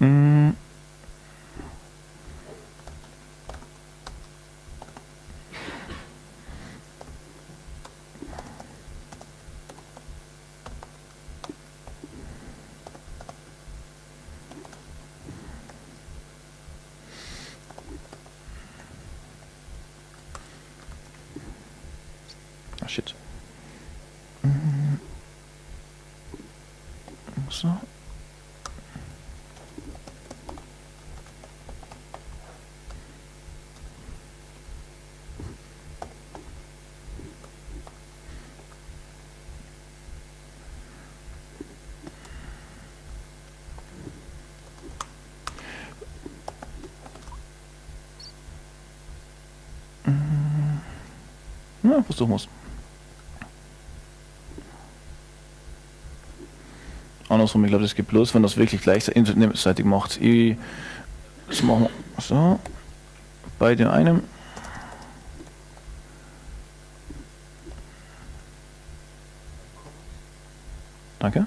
Speaker 2: Ah, shit. So. Ja, versuchen wir es. Andersrum, ich glaube, das geht bloß, wenn das wirklich gleichzeitig macht. Ich, das machen wir so. Bei dem einen. Danke.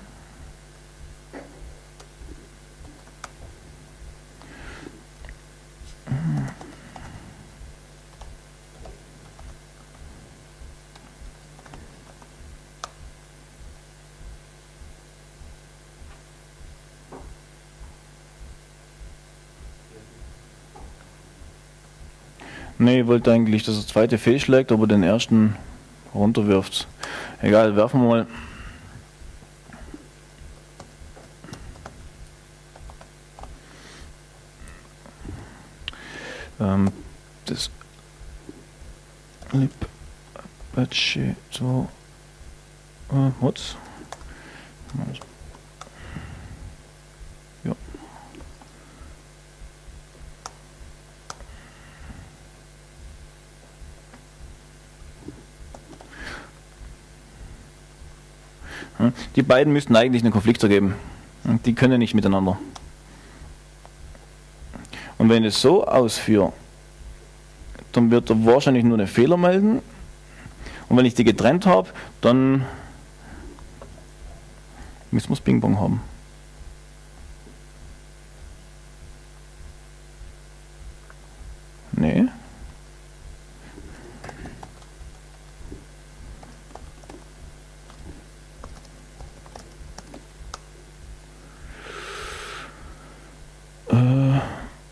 Speaker 2: Ne, ich wollte eigentlich, dass das zweite fehlschlägt, aber den ersten runterwirft. Egal, werfen wir mal. Ähm, das lib Apache so äh, was? Ja. Die beiden müssten eigentlich einen Konflikt ergeben. Die können nicht miteinander. Und wenn ich es so ausführe, dann wird er wahrscheinlich nur einen Fehler melden. Und wenn ich die getrennt habe, dann müssen wir das Ping-Pong haben. Nee. Äh.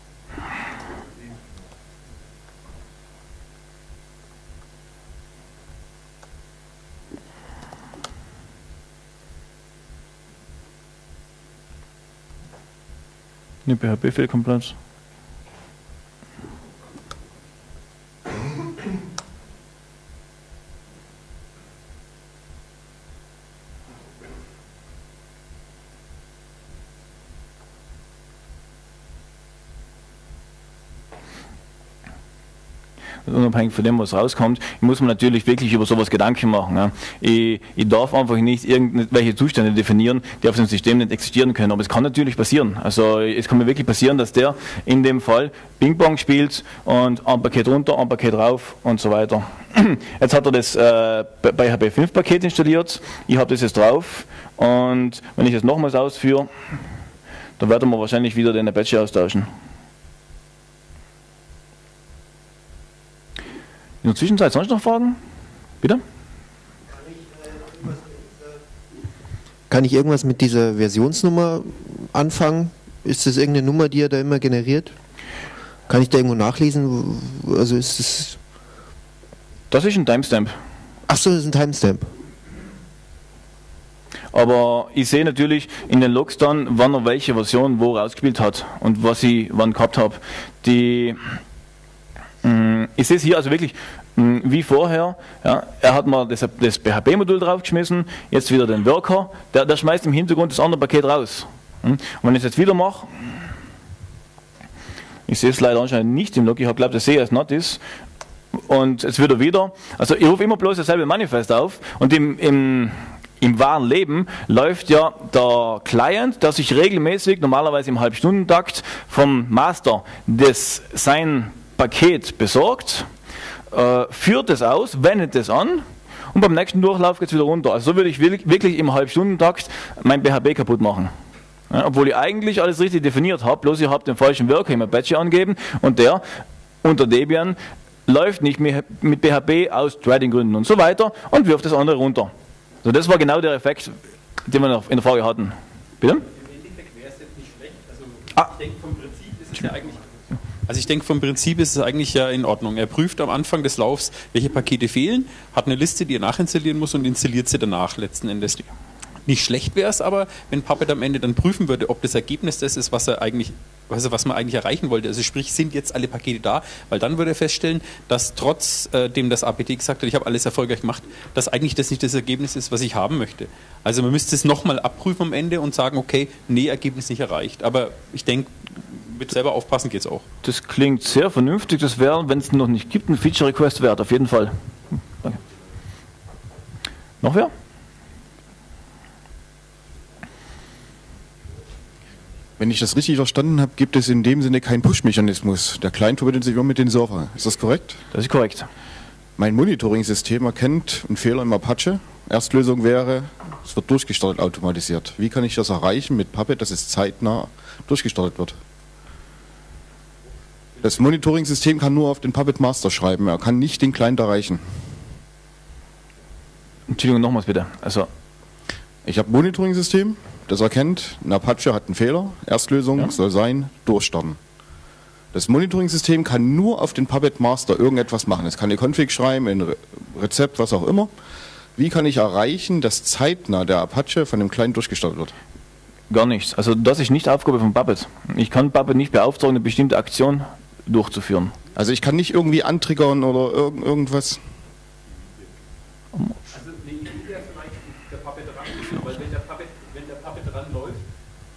Speaker 2: Ne, P H P fehlt komplett. Unabhängig von dem, was rauskommt, muss man natürlich wirklich über sowas Gedanken machen. Ja. Ich, ich darf einfach nicht irgendwelche Zustände definieren, die auf dem System nicht existieren können. Aber es kann natürlich passieren. Also es kann mir wirklich passieren, dass der in dem Fall Ping-Pong spielt und ein Paket runter, ein Paket rauf und so weiter. Jetzt hat er das äh, bei H P fünf Paket installiert. Ich habe das jetzt drauf. Und wenn ich das nochmals ausführe, dann werden wir wahrscheinlich wieder den Apache austauschen. In der Zwischenzeit sonst noch Fragen? Bitte?
Speaker 4: Kann ich irgendwas mit dieser Versionsnummer anfangen? Ist das irgendeine Nummer, die er da immer generiert? Kann ich da irgendwo nachlesen? Also ist es.
Speaker 2: Das ist ein Timestamp.
Speaker 4: Ach so, das ist ein Timestamp.
Speaker 2: Aber ich sehe natürlich in den Logs dann, wann er welche Version wo rausgespielt hat und was ich wann gehabt habe. Die Ich sehe es hier also wirklich wie vorher. Ja, er hat mal das, das P H P-Modul draufgeschmissen, jetzt wieder den Worker, der, der schmeißt im Hintergrund das andere Paket raus. Und wenn ich es jetzt wieder mache, ich sehe es leider anscheinend nicht im Log, ich habe glaubt, das C as not ist, und jetzt wird er wieder, also ich rufe immer bloß dasselbe Manifest auf und im, im Im wahren Leben läuft ja der Client, der sich regelmäßig, normalerweise im Halbstundentakt, vom Master das, sein Paket besorgt, äh, führt es aus, wendet es an und beim nächsten Durchlauf geht es wieder runter. Also so würde ich wirklich im Halbstundentakt mein P H P kaputt machen. Ja, obwohl ich eigentlich alles richtig definiert habe, bloß ich habe den falschen Worker im Apache angegeben und der unter Debian läuft nicht mehr mit P H P aus Threading-Gründen und so weiter und wirft das andere runter. So, das war genau der Effekt, den wir noch in der Frage hatten. Bitte?
Speaker 5: Im Endeffekt wäre es jetzt nicht schlecht. Also ah. ich denke vom Prinzip ist es ja eigentlich. Also ich denke vom Prinzip ist es eigentlich ja in Ordnung. Er prüft am Anfang des Laufs, welche Pakete fehlen, hat eine Liste, die er nachinstallieren muss und installiert sie danach letzten Endes. Nicht schlecht wäre es aber, wenn Puppet am Ende dann prüfen würde, ob das Ergebnis das ist, was er eigentlich, was, er, was man eigentlich erreichen wollte. Also sprich, sind jetzt alle Pakete da? Weil dann würde er feststellen, dass trotz äh, dem das A P T gesagt hat, ich habe alles erfolgreich gemacht, dass eigentlich das nicht das Ergebnis ist, was ich haben möchte. Also man müsste es nochmal abprüfen am Ende und sagen, okay, nee, Ergebnis nicht erreicht. Aber ich denke, mit selber aufpassen geht es auch.
Speaker 2: Das klingt sehr vernünftig. Das wäre, wenn es noch nicht gibt, ein Feature-Request wert, auf jeden Fall. Hm, danke. Noch wer?
Speaker 1: Wenn ich das richtig verstanden habe, gibt es in dem Sinne keinen Push-Mechanismus. Der Client verbindet sich immer mit dem Server. Ist das korrekt?
Speaker 2: Das ist korrekt.
Speaker 1: Mein Monitoring-System erkennt einen Fehler im Apache. Erstlösung wäre, es wird durchgestartet automatisiert. Wie kann ich das erreichen mit Puppet, dass es zeitnah durchgestartet wird? Das Monitoring-System kann nur auf den Puppet Master schreiben. Er kann nicht den Client erreichen.
Speaker 2: Entschuldigung, nochmals bitte. Also
Speaker 1: ich habe ein Monitoring-System, das erkennt, ein Apache hat einen Fehler, Erstlösung ja. soll sein, durchstarten. Das Monitoring-System kann nur auf den Puppet Master irgendetwas machen. Es kann eine Config schreiben, ein Re Rezept, was auch immer. Wie kann ich erreichen, dass zeitnah der Apache von dem Client durchgestartet wird?
Speaker 2: Gar nichts. Also das ist nicht Aufgabe von Puppet. Ich kann Puppet nicht beauftragen, eine bestimmte Aktion durchzuführen.
Speaker 1: Also ich kann nicht irgendwie antriggern oder irg irgendwas?
Speaker 5: Also eine Idee wäre vielleicht, der Puppet ranzuführen, weil wenn der Puppet, wenn der Puppet ranläuft,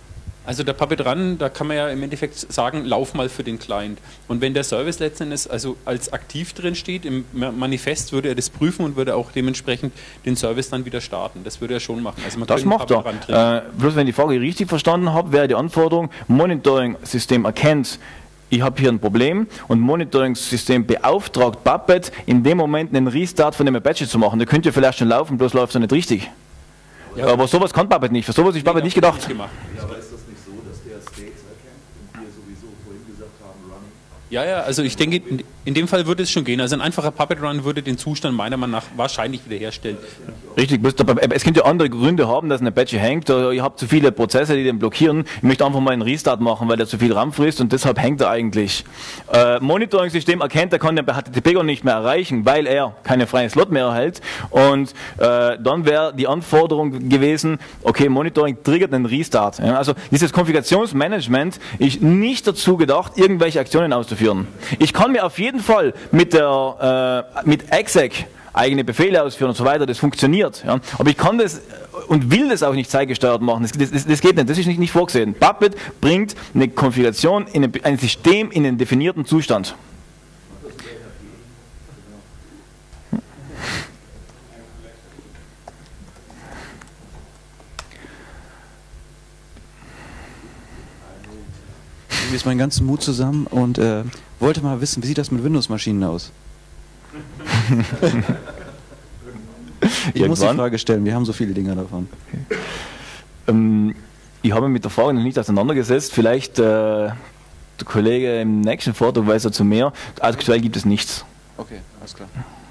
Speaker 5: Also der Puppet Run, da kann man ja im Endeffekt sagen, lauf mal für den Client. Und wenn der Service letzten Endes also als aktiv drin steht, im Manifest würde er das prüfen und würde auch dementsprechend den Service dann wieder starten. Das würde er schon machen. Also man
Speaker 2: das macht er. Äh, bloß wenn ich die Frage richtig verstanden habe, wäre die Anforderung, Monitoring-System erkennt, ich habe hier ein Problem und Monitoring-System beauftragt Puppet, in dem Moment einen Restart von dem Apache zu machen. Der könnte ja vielleicht schon laufen, bloß läuft er nicht richtig. Ja, aber sowas kann Puppet nicht. Für sowas ist Puppet nicht gedacht.
Speaker 6: Ja, aber ist das nicht so, dass der States erkennt und wir sowieso vorhin gesagt haben, Running?
Speaker 5: Ja, ja, also ich denke, in, in dem Fall würde es schon gehen. Also ein einfacher Puppet Run würde den Zustand meiner Meinung nach wahrscheinlich wiederherstellen.
Speaker 2: Richtig, es könnte ja andere Gründe haben, dass ein Apache hängt. Ihr habt zu viele Prozesse, die den blockieren. Ich möchte einfach mal einen Restart machen, weil der zu viel RAM frisst und deshalb hängt er eigentlich. Äh, Monitoring-System erkennt, er kann den bei H T T P gar nicht mehr erreichen, weil er keine freien Slot mehr erhält. Und äh, dann wäre die Anforderung gewesen, okay, Monitoring triggert einen Restart. Ja, also dieses Konfigurationsmanagement ist nicht dazu gedacht, irgendwelche Aktionen auszuführen. Ich kann mir auf jeden Fall mit der äh, mit exec eigene Befehle ausführen und so weiter, das funktioniert. Ja. Aber ich kann das und will das auch nicht zeitgesteuert machen. Das, das, das geht nicht, das ist nicht, nicht vorgesehen. Puppet bringt eine Konfiguration, in ein, ein System in einen definierten Zustand.
Speaker 7: Ich ist meinen ganzen Mut zusammen und äh, wollte mal wissen, wie sieht das mit Windows-Maschinen aus? Ich muss die Frage stellen, wir haben so viele Dinger davon.
Speaker 2: Okay. Ähm, ich habe mich mit der Frage noch nicht auseinandergesetzt, vielleicht äh, der Kollege im nächsten Vortrag weiß dazu mehr. Aktuell gibt es nichts.
Speaker 7: Okay, alles klar.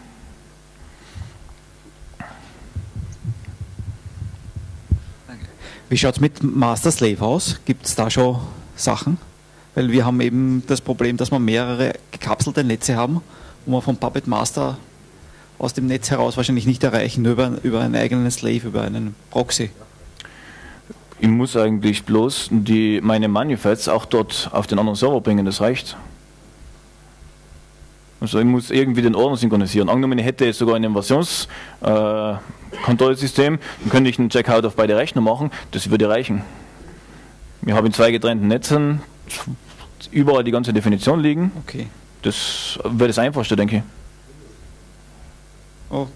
Speaker 7: Wie schaut es mit Master Slave aus? Gibt es da schon Sachen? Weil wir haben eben das Problem, dass wir mehrere gekapselte Netze haben, wo wir vom Puppet Master aus dem Netz heraus wahrscheinlich nicht erreichen, nur über, über einen eigenen Slave, über einen Proxy.
Speaker 2: Ich muss eigentlich bloß die, meine Manifests auch dort auf den anderen Server bringen, das reicht. Also ich muss irgendwie den Ordner synchronisieren. Angenommen, ich hätte sogar ein Versionskontrollsystem, äh, dann könnte ich einen Checkout auf beide Rechner machen, das würde reichen. Wir haben in zwei getrennten Netzen überall die ganze Definition liegen.
Speaker 7: Okay.
Speaker 2: Das wäre das Einfachste, denke ich.
Speaker 7: Oh.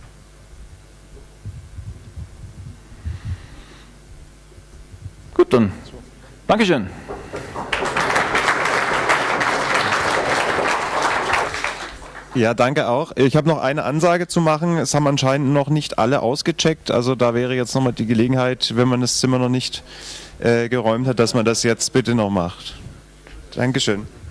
Speaker 2: Gut, dann. Dankeschön.
Speaker 1: Ja, danke auch. Ich habe noch eine Ansage zu machen. Es haben anscheinend noch nicht alle ausgecheckt. Also da wäre jetzt nochmal die Gelegenheit, wenn man das Zimmer noch nicht äh, geräumt hat, dass man das jetzt bitte noch macht. Dankeschön.